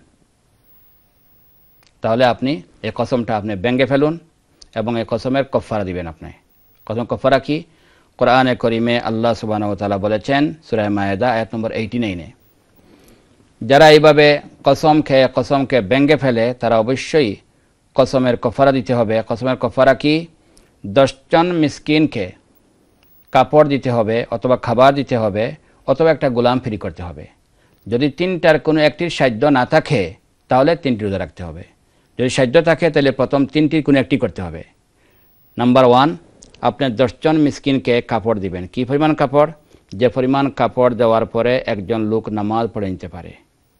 S3: তাহলে আপনি এই কসমটা আপনি ভেঙে ফেলুন এবং এই কসমের কফারা দিবেন। আপনি কসম কফারা কি? কোরআনে করিমে আল্লাহ সুবহানাহু ওয়া তাআলা বলেছেন সূরা মায়েদা আয়াত নম্বর আটাশি, যারা এইভাবে কসম খেয়ে কসমকে ভেঙে ফেলে তারা অবশ্যই কসমের কফারা দিতে হবে। কসমের কফারা কি? দশজন মিসকিনকে কাপড় দিতে হবে অথবা খাবার দিতে হবে অথবা একটা গোলাম ফ্রি করতে হবে। যদি তিনটার কোনো একটির সাধ্য না থাকে তাহলে তিনটি রোজা রাখতে হবে। যদি সাধ্য থাকে তাহলে প্রথম তিনটির কোনো একটি করতে হবে। নাম্বার ওয়ান, আপনি দশজন মিসকিনকে কাপড় দিবেন। কি পরিমাণ কাপড়? যে পরিমাণ কাপড় দেওয়ার পরে একজন লোক নামাজ পড়ে নিতে পারে।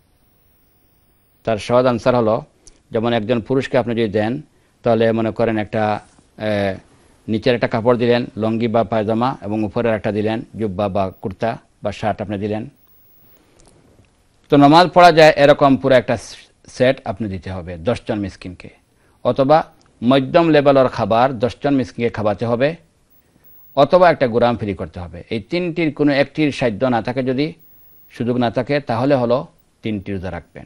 S3: তার সহজ আনসার হলো, যেমন একজন পুরুষকে আপনি যদি দেন তাহলে মনে করেন একটা নিচের একটা কাপড় দিলেন লঙ্গি বা পায়জামা এবং উপরের একটা দিলেন জুব্বা বা কুর্তা বা শার্ট আপনি দিলেন, তো নামাজ পড়া যায় এরকম পুরো একটা সেট আপনি দিতে হবে দশজন মিসকিনকে। অথবা মধ্যম লেভেলের খাবার দশজন মিসকিনকে খাওয়াতে হবে অথবা একটা গোলাম ফ্রি করতে হবে। এই তিনটির কোনো একটির সাধ্য না থাকে, যদি সুযোগ না থাকে, তাহলে হলো তিনটি রোজা রাখবেন।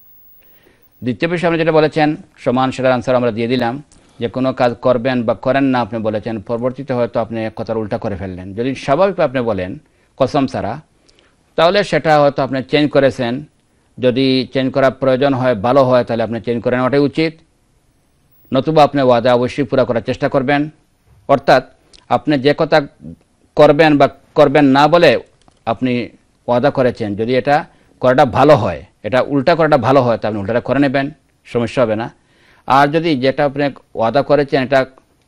S3: দ্বিতীয় বিষয় আপনি যেটা বলেছেন সমান সেটার আনসার আমরা দিয়ে দিলাম, যে কোনো কাজ করবেন বা করেন না আপনি বলেছেন, পরবর্তীতে হয়তো আপনি কথার উল্টা করে ফেললেন। যদি স্বাভাবিক আপনি বলেন কসম ছাড়া, তাহলে সেটা হয়তো আপনি চেঞ্জ করেছেন। যদি চেঞ্জ করার প্রয়োজন হয়, ভালো হয়, তাহলে আপনি চেঞ্জ করে নেওয়াটাই উচিত। নতুবা আপনি ওয়াদা অবশ্যই পুরো করার চেষ্টা করবেন। অর্থাৎ আপনি যে কথা করবেন বা করবেন না বলে আপনি ওয়াদা করেছেন, যদি এটা করাটা ভালো হয়, এটা উল্টা করাটা ভালো হয়, তা আপনি উল্টাটা করে নেবেন, সমস্যা হবে না। আর যদি যেটা আপনি ওয়াদা করেছেন এটা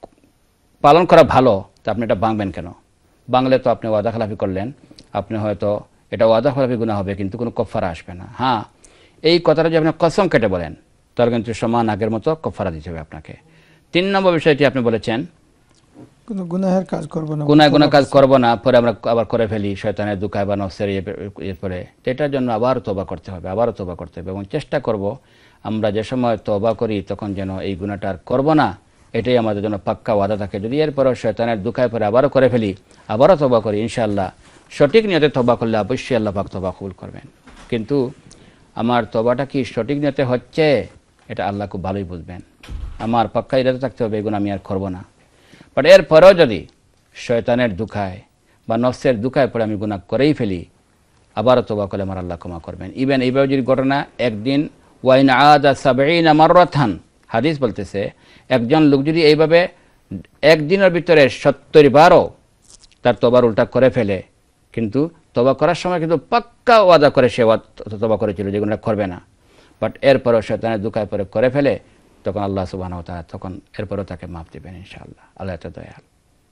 S3: পালন করা ভালো, তা আপনি এটা ভাঙবেন কেন? ভাঙলে তো আপনি ওয়াদা খেলাফি করলেন, আপনি হয়তো এটা ওয়াদা খেলাফি গুনাহ হবে, কিন্তু কোনো কফারা আসবে না। হ্যাঁ, এই কথাটা যদি আপনি কসম কেটে বলেন তাহলে কিন্তু সমান আগের মতো কফারা দিতে হবে আপনাকে। তিন নম্বর বিষয়টি আপনি বলেছেন
S2: কোনো গুনাহের কাজ করব না,
S3: গুনাহ গুনাহ কাজ করব না, পরে আমরা আবার করে ফেলি শয়তানের দুকায় বা নফসের এর পরে, এটার জন্য আবার তওবা করতে হবে, আবারও তওবা করতে হবে এবং চেষ্টা করব আমরা যে সময় তওবা করি তখন যেন এই গুনাহটা আর করব না, এটাই আমাদের জন্য পাক্কা ওয়াদা থাকে। যদি এরপরও শয়তানের দুকায় পরে আবারও করে ফেলি, আবারও তওবা করি, ইনশাআল্লাহ সঠিক নিয়তে তওবা করলে অবশ্যই আল্লাহ পাক তওবা কবুল করবেন। কিন্তু আমার তওবাটা কি সঠিক নিয়তে হচ্ছে, এটা আল্লাহ খুব ভালোই বুঝবেন। আমার পাক্কা ইরাদা থাকতে হবে এগুলো আমি আর করব না। বাট এরপরেও যদি শয়তানের দুকায় বা নফসের দুকায় পরে আমি গুনাহ করেই ফেলি, আবারও তওবা করলে আমার আল্লাহ ক্ষমা করবেন। ইভেন এইভাবে যদি ঘটনা একদিন ওয়াইন আদা সাবঈনা মাররাতান, হাদিস বলতেছে একজন লোক যদি এইভাবে একদিনের ভিতরে সত্তর বারও তার তওবার উল্টা করে ফেলে, কিন্তু তওবা করার সময় কিন্তু পাক্কা ওয়াদা করে সে তওবা করেছিল যে গুনাহ করবে না, বাট এরপরও শয়তানের দুকায় পরে করে ফেলে, তখন আল্লাহ সুবহানাহু ওয়া তাআলা তখন এরপরও তাকে মাফ দিবেন ইনশাআল্লাহ। আল্লাহ এত দয়াল।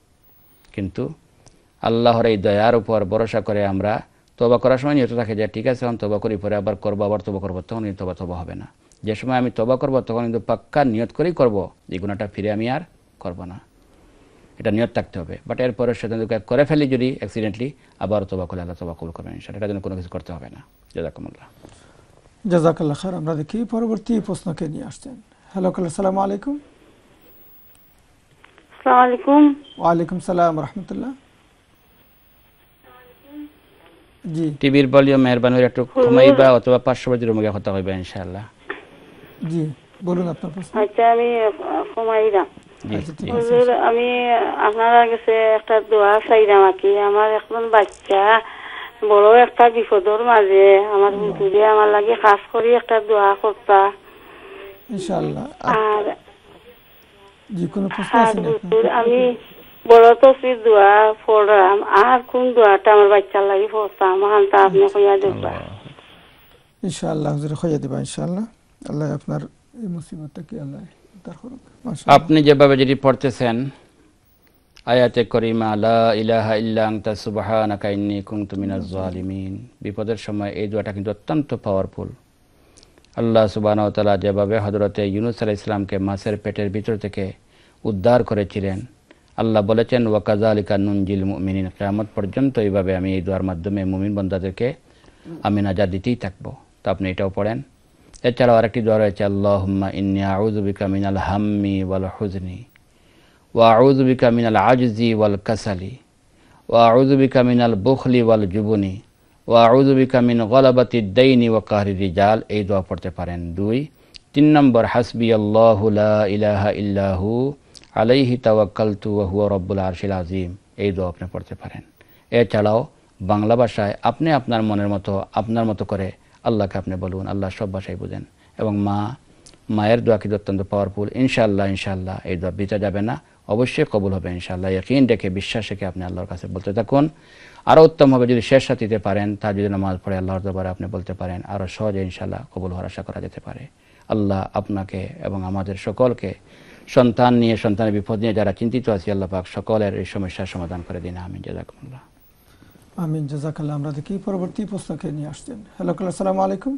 S3: কিন্তু আল্লাহর এই দয়ার উপর ভরসা করে আমরা তওবা করার সময় নিয়ত থাকে যে ঠিক আছে আমি তওবা করি, পরে আবার করবো, আবার তওবা করবো, তখন কিন্তু তওবা তওবা হবে না। যে সময় আমি তওবা করবো তখন কিন্তু পাক্কা নিয়ত করেই করবো এই গুনাহটা ফিরে আমি আর করবো না, এটা নিয়ত থাকতে হবে। বাট এরপরে শয়তান দুকায় করে ফেলি যদি অ্যাক্সিডেন্টলি, আবার তওবা করলে আল্লাহ তওবা কবুল করবেন ইনশাআল্লাহ। এটার জন্য কোনো কিছু করতে হবে না। জাযাকুমুল্লাহ।
S2: জাযাকাল্লাহ খাইর। আমরা দেখি পরবর্তী প্রশ্নকে নিয়ে আসছেন। হ্যালো, আসসালামু আলাইকুম।
S12: আসসালামু আলাইকুম।
S2: ওয়ালাইকুম সালাম ওয়া রাহমাতুল্লাহ। জি,
S3: টিভির ভলিউম মেহরবানি করে একটু কমাইবা অথবা পার্শ্ববর্তী রুমে গিয়ে কথা কইবা ইনশাআল্লাহ।
S2: জি, বলুন আপনার প্রশ্ন।
S12: আচ্ছা, আমি কমাইরা
S3: জি,
S12: হুজুর, আমি আপনার কাছে একটা দোয়া চাইলাম আর কি। আমার এখন বাচ্চা বড় একটা বিপদের মাঝে, আমার হুজুরে আমার লাগে খাস করে একটা দোয়া করতা
S2: ইনশাআল্লাহ।
S12: আর
S2: জি, কোন প্রশ্ন
S12: আর
S2: আছে
S12: হুজুর, আমি বড় তসবির দোয়া পড়লাম, আর কোন দোয়াটা আমার বাচ্চার লাগে পড়তাম তা আপনি কইয়া দেবা
S2: ইনশাআল্লাহ। হুজুর কইয়া দিবা ইনশাআল্লাহ। আল্লাহ আপনার এই মুসিবতটাকে আল্লাহ উদ্ধার করুক।
S3: আপনি যেভাবে যেটি পড়তেছেন আয়াতে করিমা লা ইলাহা ইল্লা আনতা সুবহানাকা ইন্নী কুনতু মিনাজ জালিমিন। বিপদের সময় এই দোয়াটা কিন্তু অত্যন্ত পাওয়ারফুল। আল্লাহ সুবহানাহু ওয়া তাআলা যেভাবে হযরতে ইউনূস আলাইহিস সালামকে মাছের পেটের ভিতর থেকে উদ্ধার করেছিলেন, আল্লাহ বলেছেন ওয়া কাযালিকা নুনজিল মুমিনিন, কিয়ামত পর্যন্ত এইভাবে আমি এই দোয়ার মাধ্যমে মুমিন বান্দাদেরকে আমি নাজাত দিতেই থাকবো। তো আপনি এটাও পড়েন। এছাড়াও আরেকটি দোয়া রয়েছে আল্লাহুম্মা ইন্নী আউযু বিকা মিনাল হাম্মি ওয়াল হুজনি ওয়া আউযু বিকা মিনাল আজজি ওয়াল কাসালি ওয়া আউযু বিকা মিনাল বুখলি ওয়াল জুবনি ওয়া আউযু বিকা মিন গলাবাতিদ দাইনি ওয়া কাহরি রিজাল। এই দোয়া পড়তে পারেন। দুই তিন নম্বর হাসবি আল্লাহু লা ইলাহা ইল্লাহু আলাইহি তাওয়াক্কালতু ওয়া হুয়া রাব্বুল আরশিল আযীম। এই দোয়া আপনি পড়তে পারেন। এছাড়াও বাংলা ভাষায় আপনি আপনার মনের মতো আপনার মতো করে আল্লাহকে আপনি বলুন। আল্লাহ সব ভাষায় বুঝেন। এবং মা মায়ের দোয়া কিন্তু অত্যন্ত পাওয়ারফুল। ইনশাআল্লাহ ইনশাআল্লাহ এই দোয়া বিতা যাবে না, অবশ্যই কবুল হবে ইনশাআল্লাহ। ইয়াকিন রেখে বিশ্বাস রেখে আপনি আল্লাহর কাছে বলতে থাকুন। আরও উত্তম হবে যদি শেষ রাতিতে পারেন, তা যদি নামাজ পড়ে আল্লাহর দরবারে আপনি বলতে পারেন, আরও সহজে ইনশাআল্লাহ কবুল হওয়ার আশা করা যেতে পারে। আল্লাহ আপনাকে এবং আমাদের সকলকে সন্তান নিয়ে সন্তানের বিপদ নিয়ে যারা চিন্তিত আছি, আল্লাহ পাক সকলের এই সমস্যার সমাধান করে দিন। আমিন। জাযাকুমুল্লাহ।
S2: আমিন, জাযাকাল্লাহ। আমরা দেখি পরবর্তী প্রশ্নকে নিয়ে আসছেন। হ্যালো, আসসালামু আলাইকুম।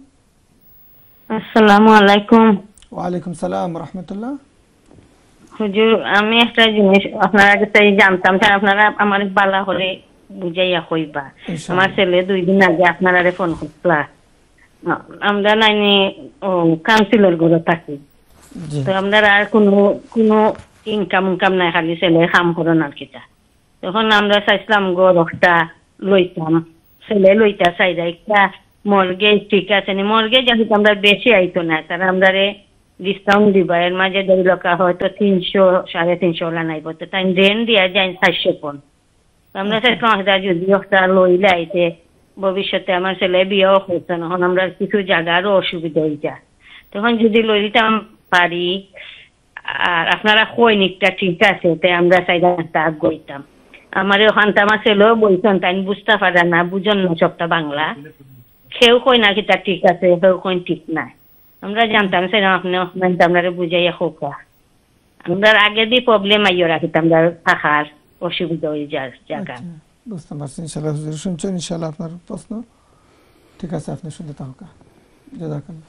S15: আসসালামু আলাইকুম।
S2: ওয়া আলাইকুম সালাম রাহমাতুল্লাহ।
S15: হুজুর, আমি একটা জিনিস আপনার কাছে জানতাম, স্যার আপনারা আমার বালা হলে বুঝাইয়া কইবা। আমার ছেলে দুই দিন আগে আপনারা ফোন করতলা। আমরা নাইনি কাউন্সিলর ঘরে থাকি, তো আমরা আর কোনো কোনো ইনকাম ইনকাম নাই, খালি ছেলে কাম করেন আর কিটা। তখন আমরা চাইছিলাম গরটা লইতাম, ছেলে লইতা চাইরা একটা মর্গেজ ঠিক আছে নি, মর্গেজ যেহেতু আমরা বেশি আইতো না, তারা আমরা ডিসকাউন্ট দিবা। এর মাঝে দুই লক্ষ হয়তো তিনশো সাড়ে তিনশো ওলা নাইব, তো তাই রেন দিয়া যায় চারশো পন। আমরা চাইছিলাম যদি একটা লইলে আইতে ভবিষ্যতে আমার ছেলে বিয়েও হতো না, এখন আমরা কিছু জায়গারও অসুবিধা হয়ে যায়। তখন যদি লই দিতাম পারি আর আপনারা কৈনিকটা ঠিক আছে, তাই আমরা চাইলাম তাক গইতাম। আমার ওখানটা আমার ছেলেও বলতেন, তাই বুঝতে পারে না, বুঝন না সবটা বাংলা। সেও কই না কি তা ঠিক আছে, সেও কই ঠিক নাই। আমরা জানতাম স্যার আপনি আমরা বুঝাইয়া খোকা, আমরা আগে দিয়ে প্রবলেম আইও রাখিতাম, থাকার অসুবিধা হয়ে যায় জায়গা।
S2: বুঝতে পারছি। ইনশাআল্লাহ হুজুর শুনছেন, ইনশাআল্লাহ আপনার প্রশ্ন ঠিক আছে, আপনি শুনতে থাকুন। জাযাকাল্লাহ।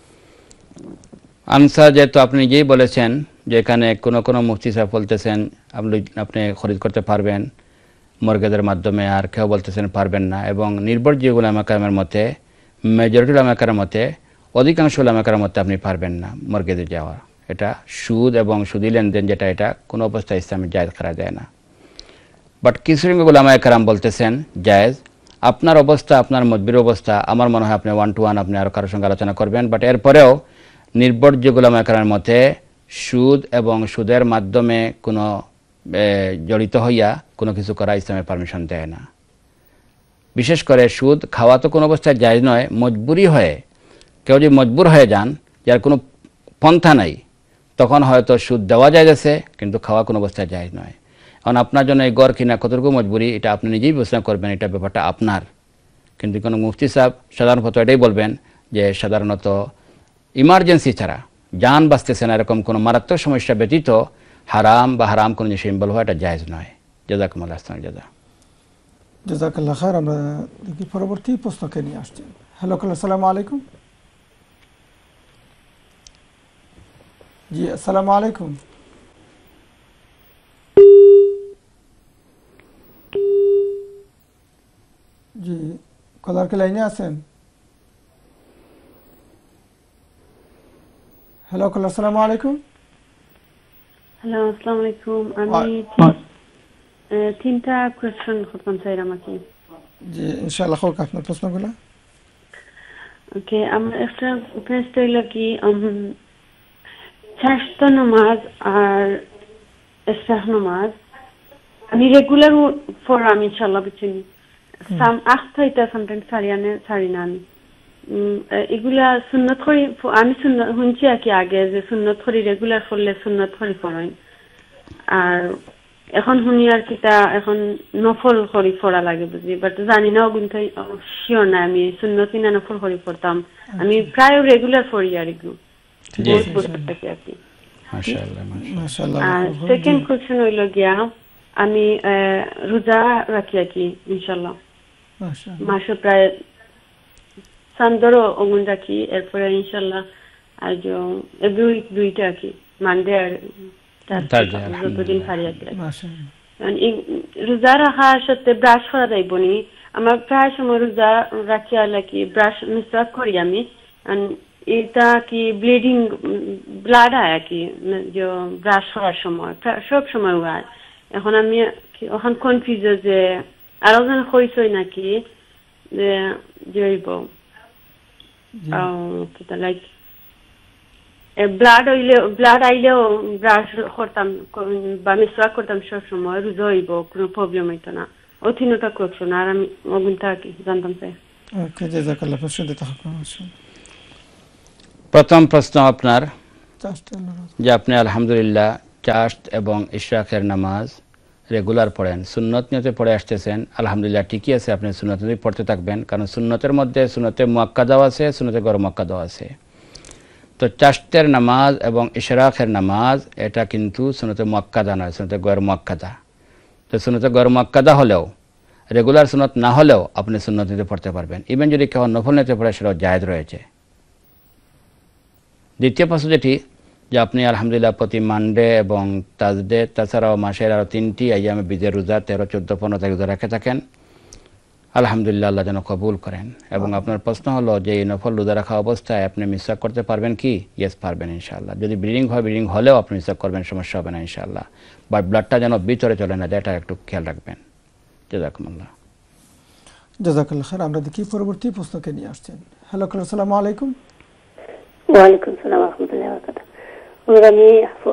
S3: আনসার যেহেতু আপনি নিজেই বলেছেন যে এখানে কোনো কোনো মুফতি সাহেব বলতেছেন আপনি আপনি খরিদ করতে পারবেন মর্গেজের মাধ্যমে, আর কেউ বলতেছেন পারবেন না। এবং নির্ভরযোগ্য উলামা কেরামের মতে, মেজরিটি উলামা কেরামের মতে, অধিকাংশ উলামা কেরামের মতে আপনি পারবেন না মর্গেজে যাওয়া। এটা সুদ এবং সুদি লেনদেন যেটা, এটা কোনো অবস্থায় ইসলামে জায়েজ করা যায় না। বাট কিছু সংখ্যক উলামা কেরাম বলতেছেন জায়েজ। আপনার অবস্থা, আপনার মজবুর অবস্থা, আমার মনে হয় আপনি ওয়ান টু ওয়ান আপনি আরও কারোর সঙ্গে আলোচনা করবেন। বাট এরপরেও নির্ভরযোগ্য উলামা কেরামের মতে সুদ এবং সুদের মাধ্যমে কোনো জড়িত হইয়া কোনো কিছু করা ইসলামে পারমিশন দেয় না। বিশেষ করে সুদ খাওয়া তো কোনো অবস্থায় জায়েজ নয়, মজবুরি হয়ে কেউ যদি মজবুর হয়ে যান, যার কোনো পন্থা নাই, তখন হয়তো সুদ দেওয়া যাইতেছে কিন্তু খাওয়া কোনো অবস্থায় জায়েজ নয়। কারণ আপনার জন্য এই গড় কিনা কতটুকু মজবুরি, এটা আপনি নিজেই বিবেচনা করবেন, এটা ব্যাপারটা আপনার। কিন্তু কোনো মুফতি সাহেব সাধারণত এটাই বলবেন যে সাধারণত ইমার্জেন্সি ছাড়া, যান বাঁচতেছে না, এরকম কোনো মারাত্মক সমস্যা ব্যতীত হারাম বা হারাম কোনো জিনিস ইনভলভ হওয়া এটা জায়েজ নয়। জাযাকুমুল্লাহ জাযা।
S2: জাযাকাল্লাহ খায়র। আমরা দেখি পরবর্তী প্রশ্নকে নিয়ে আসছি। হ্যালো, আসসালামু আলাইকুম। জি আসসালামু আলাইকুম। জি কলার কে লাইনে আছেন? হ্যালো, আসসালামু আলাইকুম।
S16: হ্যালো, আসসালামু আলাইকুম। আমি তিনটা কোয়েশ্চেন করতাম স্যার আমাকে।
S2: জি ইনশাআল্লাহ হোক আপনার প্রশ্নগুলো।
S16: ওকে, আমার একটা প্রশ্ন হইল কি, চারটা নামাজ আর ইশরাক নামাজ আমি রেগুলার পড়াম ইনশাআল্লাহ, বুঝছেন। সাম আখতা এটা সামটাইমস সারিয়ানে সারিনান এগুলা সুন্নত করি আমি সুন্নত শুনছি আর কি আগে যে সুন্নত করি রেগুলার পড়লে সুন্নত করি পড়াই, আর এখন শুনি আর কি তা এখন নফল করি পড়া লাগে বুঝি, বাট জানি না কিন্তু শিওর না আমি সুন্নতি না নফল করি পড়তাম। আমি প্রায় রেগুলার পড়ি আর এগুলো বহুত বছর থেকে আর কি।
S3: মাশাআল্লাহ মাশাআল্লাহ।
S16: আর সেকেন্ড কোশ্চেন হইল গিয়া আমি রোজা রাখি আর কি ইনশাল্লাহ মাসে প্রায় সান্দরও অগুন রাখি এরপরে ইনশাল্লাহ আর এভরি উইক দুইটা আর কি মানডে আর যতদিন পারি আর কি রোজা রাখার সাথে ব্রাশ করা যাইব নি আমার প্রায় সময় রোজা রাখি আর কি ব্রাশ মিসওয়াক করি আমি এটা কি ব্লিডিং ব্লাড হয় আর কি যে ব্রাশ করার সময় সব সময় হয় এখন আমি এখন কনফিউজ যে আরো যেন হইছই নাকি যে জৈব লাইক ব্লাড হইলে ব্লাড আইলেও ব্রাশ করতাম বা মিসওয়াক করতাম সব সময় রোজা হইব কোনো প্রবলেম হইতো না অথিনতা করছো না আর আমি অগুনটা কি জানতাম চাই
S2: ওকে জাযাকাল্লাহ প্রশ্ন দিতে হবে
S3: প্রথম প্রশ্ন আপনার যে আপনি আলহামদুলিল্লাহ চাষ্ট এবং ইশরাকের নামাজ রেগুলার পড়েন সুন্নত নিয়তে পড়ে আসতেছেন আলহামদুলিল্লাহ ঠিকই আছে আপনি সুন্নত নিয়তে পড়তে থাকবেন কারণ সুন্নতের মধ্যে সুন্নতে মুআক্কাদাও আছে সুন্নতে গৈর মুআক্কাদাও আছে তো চাষ্টের নামাজ এবং ইশরাকের নামাজ এটা কিন্তু সুন্নতে মুআক্কাদা নয় সুন্নতে গৈর মুআক্কাদা তো সুন্নতে গৈর মুআক্কাদা হলেও রেগুলার সুন্নত না হলেও আপনি সুন্নত নিয়তে পড়তে পারবেন ইভেন যদি কেউ নফল নিয়তে পড়ে সেটাও জায়েজ রয়েছে দ্বিতীয় প্রশ্ন যেটি যে আপনি আলহামদুলিল্লাহ প্রতি মানডে এবং থার্সডে তাছাড়াও মাসের আরও তিনটি আইয়ামে বিজের রোজা তেরো চোদ্দো পনেরো তারিখ রোজা রেখে থাকেন আলহামদুলিল্লাহ আল্লাহ যেন কবুল করেন এবং আপনার প্রশ্ন হলো যে এই নফল রোজা রাখা অবস্থায় আপনি মিসওয়াক করতে পারবেন কি ইয়েস পারবেন ইনশাআল্লাহ যদি ব্লিডিং হয় ব্লিডিং হলেও আপনি মিসওয়াক করবেন সমস্যা হবে না ইনশাআল্লাহ বাট ব্লাডটা যেন ভিতরে চলে না এটা একটু খেয়াল রাখবেন জাযাকুমুল্লাহ
S2: জাযাকাল্লাহ খাইর আমরা দেখি পরবর্তী প্রশ্নকে নিয়ে আসছেন হ্যালো আসসালামু আলাইকুম
S17: ওয়ালাইকুম সালাম ওয়া রাহমাতুল্লাহি ওয়া বারাকাতুহু আমি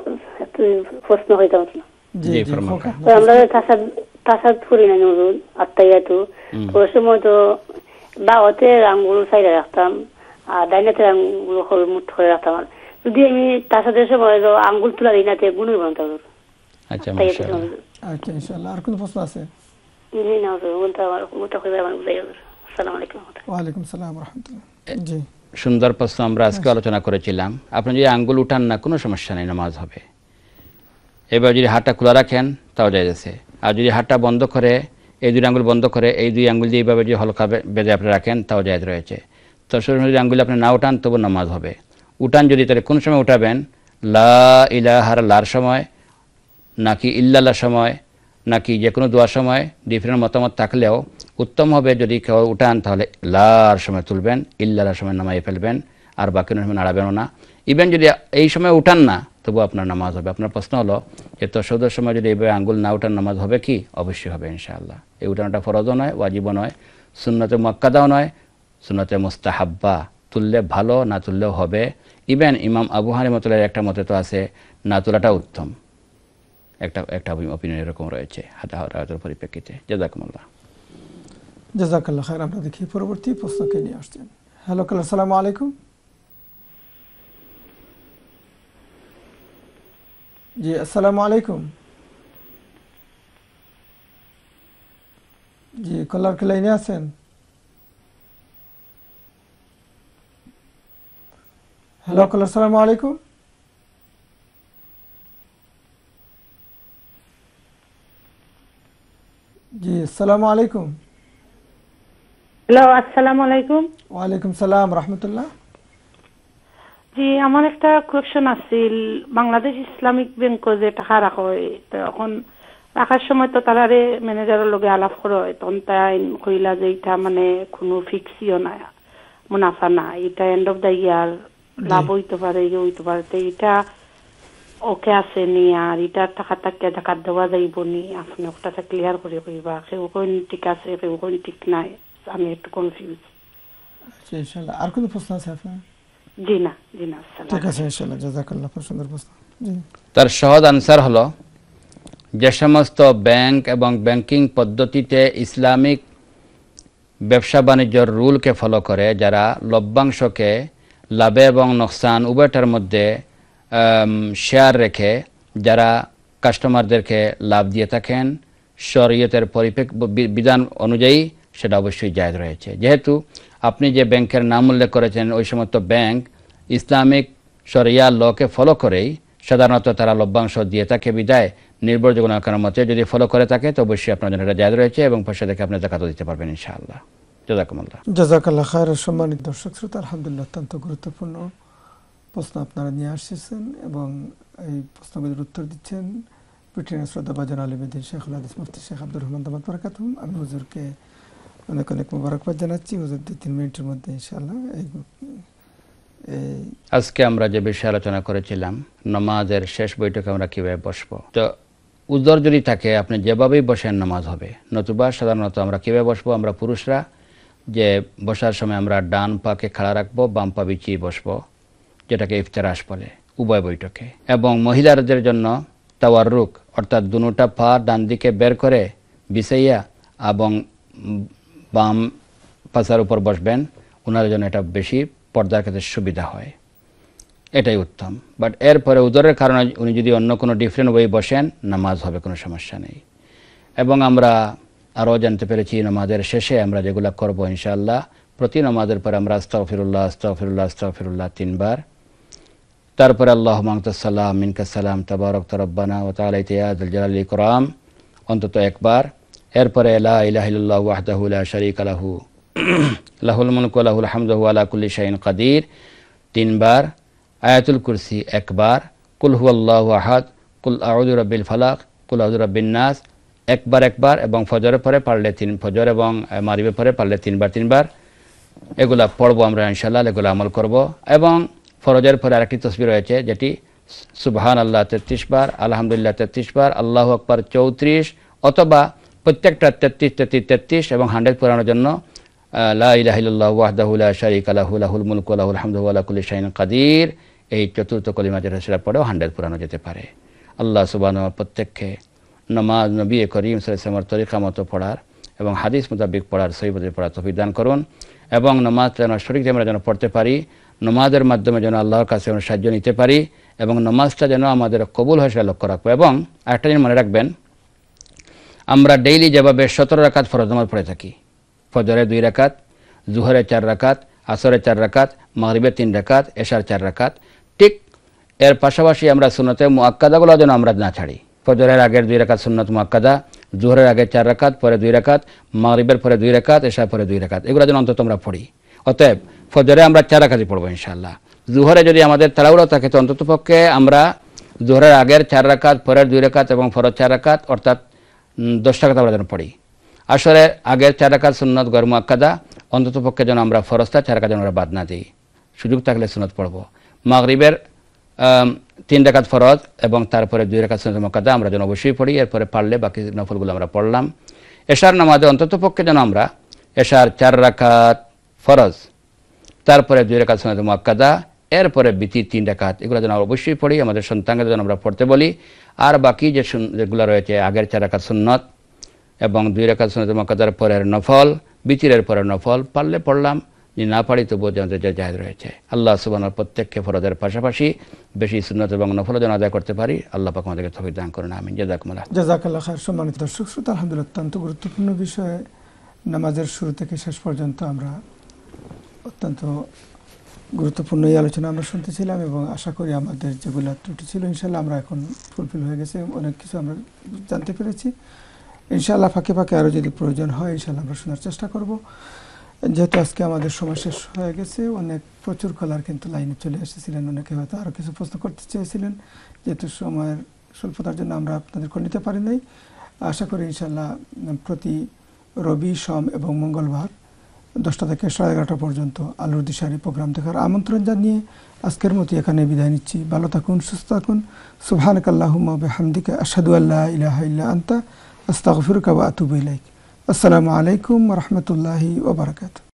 S17: প্রশ্ন হইতাম
S3: জি ফরমান
S17: আমরা তাসাদ তাসাদ করি না নুরুল আত্তায়াতু ওই সময় তো বাওতে আঙ্গুল সাইডে রাখতাম আর ডাইনাতে আঙ্গুল হল মুঠ করে রাখতাম যদি আমি তাসাদের সময় আঙ্গুল তুলা দিই না তে গুণ হইব না তাহলে
S3: আচ্ছা মাশাআল্লাহ
S2: আচ্ছা ইনশাআল্লাহ আর কোন প্রশ্ন আছে
S17: জি না ওটা ওটা কইবা মানে বুঝাই আসসালামু আলাইকুম
S2: ওয়া আলাইকুম সালাম ওয়া রাহমাতুল্লাহ জি
S3: সুন্দর প্রশ্ন আমরা আজকে আলোচনা করেছিলাম আপনি যদি আঙ্গুল উঠান না কোনো সমস্যা নেই নামাজ হবে এবার যদি হাতটা খোলা রাখেন তাও জায়েজ আছে আর যদি হাতটা বন্ধ করে এই দুই আঙ্গুল বন্ধ করে এই দুই আঙ্গুল দিয়ে এইভাবে যদি হলকা বেঁধে আপনি রাখেন তাও জায়েজ রয়েছে তো সেরকম যদি আঙ্গুল আপনি না উঠান তবু নামাজ হবে উঠান যদি তাহলে কোন সময় উঠাবেন লা ইলাহার লার সময় নাকি ইল্লাল্লাহর সময় নাকি যে কোনো দোয়ার সময় ডিফারেন্ট মতামত থাকলেও উত্তম হবে যদি কেউ উঠান তাহলে লার সময় তুলবেন ইল্লাল্লাহর সময় নামাই ফেলবেন আর বাকি সময় নাড়াবেনও না ইভেন যদি এই সময় উঠান না তবু আপনার নামাজ হবে আপনার প্রশ্ন হলো যে তশহুদের সময় যদি এইভাবে আঙ্গুল না উঠান নামাজ হবে কি অবশ্যই হবে ইনশাআল্লাহ এই উঠানোটা ফরজও নয় ওয়াজিবও নয় সুন্নতে মুআক্কাদাও নয় সুন্নতে মুস্তাহাব্বা তুললে ভালো না তুললেও হবে ইভেন ইমাম আবু হানিফা রাহমাতুল্লাহ একটা মতে তো আছে না তোলাটা উত্তম একটা একটা অপিনিয়ন এরকম রয়েছে হাদিসের পরিপ্রেক্ষিতে জাযাকুমুল্লাহ
S2: জাযাকাল্লাহ খাইর আমরা দেখি পরবর্তী প্রশ্নকে নিয়ে আসছেন হ্যালো আসসালামু আলাইকুম জি আসসালামু আলাইকুম জি কলার কে লাইনে আছেন হ্যালো আসসালামু আলাইকুম জি আসসালামু আলাইকুম
S18: হ্যালো আসসালামু আলাইকুম
S2: ওয়া আলাইকুম সালাম রাহমাতুল্লাহ
S18: জি আমার একটা কোশ্চেন আছিল বাংলাদেশ ইসলামিক ব্যাংক যে টাকা রাখা হয় তখন রাখার সময় তো তারারে ম্যানেজারের লগে আলাপ করা হয় তখন তাই কইলা যে এটা মানে কোনো ফিক্সিও না মুনাফা না এটা এন্ড অফ দ্য ইয়ার লাভ হইতে পারে ইয়ে হইতে পারে তো এটা ওকে আছে নি আর এটা টাকা টাকা টাকা দেওয়া যাইব নি আপনি ওটা ক্লিয়ার করে কইবা কেউ কোন ঠিক আছে কেউ কোন ঠিক নাই আমি একটু কনফিউজ
S2: আচ্ছা ইনশাআল্লাহ আর কোন প্রশ্ন আছে আপনার
S18: জি না জি না
S2: ঠিক আছে ইনশাআল্লাহ জাযাকাল্লাহ খুব সুন্দর প্রশ্ন জি
S3: তার সহজ আনসার হলো যে সমস্ত ব্যাংক এবং ব্যাংকিং পদ্ধতিতে ইসলামিক ব্যবসা বাণিজ্যের রুলকে ফলো করে যারা লভ্যাংশকে লাভে এবং নোকসান উভয়টার মধ্যে শেয়ার রেখে যারা কাস্টমারদেরকে লাভ দিয়ে থাকেন শরীয়তের পরিপ্রেক্ষিতে বিধান অনুযায়ী সেটা অবশ্যই জায়েজ রয়েছে যেহেতু আপনি যে ব্যাংকের নাম উল্লেখ করেছেন ওই সমস্ত ব্যাংক ইসলামিক শরিয়া লকে ফলো করেই সাধারণত তারা লভ্যাংশ দিয়ে থাকে বিদায় নির্ভরযোগ্য কারণ মতে যদি ফলো করে থাকে তো অবশ্যই আপনার জন্য এটা জায়েজ রয়েছে এবং পয়সা থেকে আপনি যাকাতও দিতে পারবেন ইনশাআল্লাহ। জাযাকুমুল্লাহ।
S2: জাযাকাল্লাহ খায়র। সম্মানিত দর্শক শ্রোতা, আলহামদুলিল্লাহ অত্যন্ত গুরুত্বপূর্ণ প্রশ্ন আপনারা নিয়ে আসছেন এবং এই প্রশ্নগুলোর উত্তর দিচ্ছেন ব্রিটেনের শ্রদ্ধাভাজন আলিমেদিন শেখুল হাদিস মুফতি শেখ আব্দুর রহমান দামাত বারাকাতুহুম। আমি হুজুরকে অনেক অনেক মোবারকবাদ জানাচ্ছি। হুজুর দুই তিন মিনিটের মধ্যে ইনশাআল্লাহ এই
S3: আজকে আমরা যে বিষয়ে আলোচনা করেছিলাম নামাজের শেষ বৈঠকে আমরা কিভাবে বসবো। তো উযর যদি থাকে আপনি যেভাবেই বসেন নামাজ হবে, নতুবা সাধারণত আমরা কিভাবে বসবো, আমরা পুরুষরা যে বসার সময় আমরা ডান পাকে খাড়া রাখবো, বাম পা বিছিয়ে বসবো, যেটাকে ইফতেরাশ বলে উভয় বৈঠকে। এবং মহিলাদের জন্য তাওয়াররুক অর্থাৎ দুটা পা ডান দিকে বের করে বিছাইয়া এবং বাম পাশার উপর বসবেন, ওনাদের জন্য এটা বেশি পর্দার ক্ষেত্রে সুবিধা হয়, এটাই উত্তম। বাট এরপরে উযরের কারণে উনি যদি অন্য কোনো ডিফারেন্ট ওয়ে বসেন নামাজ হবে, কোনো সমস্যা নেই। এবং আমরা আরও জানতে পেরেছি নামাজের শেষে আমরা যেগুলো করবো ইনশাআল্লাহ, প্রতি নামাজের পরে আমরা আস্তাগফিরুল্লাহ আস্তাগফিরুল্লাহ আস্তাগফিরুল্লাহ তিনবার, তারপরে আল্লাহুম্মা আনতাস সালাম মিনকাস সালাম তাবারাকতা রব্বানা ওয়া তাআলাইতা ইয়া যাল জালালি ওয়াল ইকরাম অন্তত একবার। এরপরে লা ইলাহা ইল্লাল্লাহু ওয়াহদাহু লা শারীকা লাহু লাহুল মুলকু ওয়া লাহুল হামদু ওয়া আলা কুল্লি শাইইন কাদির তিনবার, আয়াতুল কুরসি একবার, কুল হুয়াল্লাহু আহাদ, কুল আউযু বিরাব্বিল ফালাক, কুল আউযু বিরাব্বিন নাস একবার একবার, এবং ফজরের পরে পারলে তিন ফজর এবং মাগরিবের পরে পারলে তিনবার তিনবার এগুলা পড়বো আমরা ইনশাআল্লাহ, এগুলো আমল করব। এবং ফরজের পরে আরেকটি তাসবিহ রয়েছে যেটি সুবহানাল্লাহ তেত্রিশ বার, আলহামদুলিল্লাহ তেত্রিশ বার, আল্লাহু আকবার চৌত্রিশ, অথবা প্রত্যেকটা তেত্রিশ তেত্রিশ তেত্রিশ এবং হান্ড্রেড পড়ানোর জন্য লা ইলাহা ইল্লাল্লাহু ওয়াহদাহু লা শারীকা লাহু লাহুল মুলকু ওয়া লাহুল হামদু ওয়া আলা কুল্লি শাইইন কাদির, এই চতুর্থ কলিমা যেটা সেটা পড়েও হান্ড্রেড পড়ানো যেতে পারে। আল্লাহ সুবহানাহু ওয়া তাআলা প্রত্যেককে নামাজ নবী করিম সাল্লাল্লাহু আলাইহি ওয়াসাল্লামের তরিকা মতো পড়ার এবং হাদিস মোতাবেক পড়ার সহিহ পদ্ধতিতে পড়ার তৌফিক দান করুন, এবং নামাজ যেন সঠিক আমরা যেন পড়তে পারি, নামাজের মাধ্যমে যেন আল্লাহর কাছে আমরা সাহায্য নিতে পারি, এবং নামাজটা যেন আমাদের কবুল হয় সেটা লক্ষ্য রাখবো। এবং আরেকটা জিনিস মনে রাখবেন, আমরা ডেইলি যেভাবে সতেরো রাকাত ফরজ নামাজ পড়ে থাকি, ফজরে দুই রাকাত, জুহরে চার রাকাত, আসরে চার রাকাত, মাগরিবে তিন রাকাত, এশার চার রাকাত, ঠিক এর পাশাপাশি আমরা সুন্নতে মুআক্কাদাগুলো যেন আমরা না ছাড়ি। ফজরের আগের দুই রাকাত সুন্নত মুআক্কাদা, জুহরের আগে চার রাকাত, পরে দুই রাকাত, মাগরিবের পরে দুই রাকাত, এশার পরে দুই রাকাত, এগুলো যেন অন্তত আমরা পড়ি। অতএব ফজরে আমরা চার রাকাতই পড়বো ইনশাআল্লাহ। জুহরে যদি আমাদের তাড়াহুড়ো থাকে তো অন্তত পক্ষে আমরা জুহরের আগের চার রাকাত, পরের দুই রাকাত এবং ফরজ চার রাকাত অর্থাৎ দশ রাকাত আমরা যেন পড়ি। আসরে আগের চার রাকাত সুন্নত গর মুআক্কাদা, অন্তত পক্ষে যেন আমরা ফরজটা চার রাকাত যেন আমরা বাদ না দিই, সুযোগ থাকলে সুন্নত পড়বো। মাগরিবের তিন রাকাত ফরজ এবং তারপরে দুই রাকাত সুন্নত মুআক্কাদা আমরা যেন অবশ্যই পড়ি, এরপরে পারলে বাকি নফলগুলো আমরা পড়লাম। এশার নামাজে অন্তত পক্ষে যেন আমরা এশার চার রাকাত ফরজ, তারপরে দুই রাকাত সুন্নত মুআক্কাদা, এরপরে বিতি তিন রাকাত, এগুলো যেন অবশ্যই পড়ি, আমাদের সন্তানদের যেন আমরা পড়তে বলি। আর বাকি যে যেগুলো রয়েছে আগের চার রাকাত সুন্নত এবং দুই রাকাত সুন্নত মুআক্কাদার পরের নফল, বিতিরের পরের নফল পারলে পড়লাম, যদি না পারি তবুও আমাদের যে জায়েজ রয়েছে। আল্লাহ সুবহানাহু প্রত্যেককে ফরজের পাশাপাশি বেশি সুন্নত এবং নফল যেন আদায় করতে পারি, আল্লাহ পাক আমাদেরকে তৌফিক দান করুন, আমিন। জাযাকুমুল্লাহ।
S2: জাযাকাল্লাহ খায়র। সম্মানিত দর্শক শ্রোতা, আলহামদুলিল্লাহ অত্যন্ত গুরুত্বপূর্ণ বিষয় নামাজের শুরু থেকে শেষ পর্যন্ত আমরা অত্যন্ত গুরুত্বপূর্ণ এই আলোচনা আমরা শুনতেছিলাম, এবং আশা করি আমাদের যেগুলো ত্রুটি ছিল ইনশাআল্লাহ আমরা এখন ফুলফিল হয়ে গেছে, অনেক কিছু আমরা জানতে পেরেছি। ইনশাআল্লাহ ফাঁকে ফাঁকে আরও যদি প্রয়োজন হয় ইনশাআল্লাহ আমরা শোনার চেষ্টা করব। যেহেতু আজকে আমাদের সময় শেষ হয়ে গেছে, অনেক প্রচুর কলার কিন্তু লাইনে চলে এসেছিলেন, অনেকে হয়তো আরও কিছু প্রশ্ন করতে চেয়েছিলেন, যেহেতু সময়ের স্বল্পতার জন্য আমরা আপনাদের করে নিতে পারি নাই। আশা করি ইনশাআল্লাহ প্রতি রবি, সোম এবং মঙ্গলবার দশটা থেকে সাড়ে এগারোটা পর্যন্ত আলোর দিশারি প্রোগ্রাম দেখার আমন্ত্রণ জানিয়ে আজকের মতো এখানে বিদায় নিচ্ছি। ভালো থাকুন, সুস্থ থাকুন। সুবহানাকাল্লাহুম্মা ওয়া বিহামদিকা আশহাদু আল্লা ইলাহা ইল্লা আনতা আস্তাগফিরুকা ওয়া আতুবু ইলাইক। আসসালামু আলাইকুম ওয়া রাহমাতুল্লাহি ওয়া বারাকাতুহু।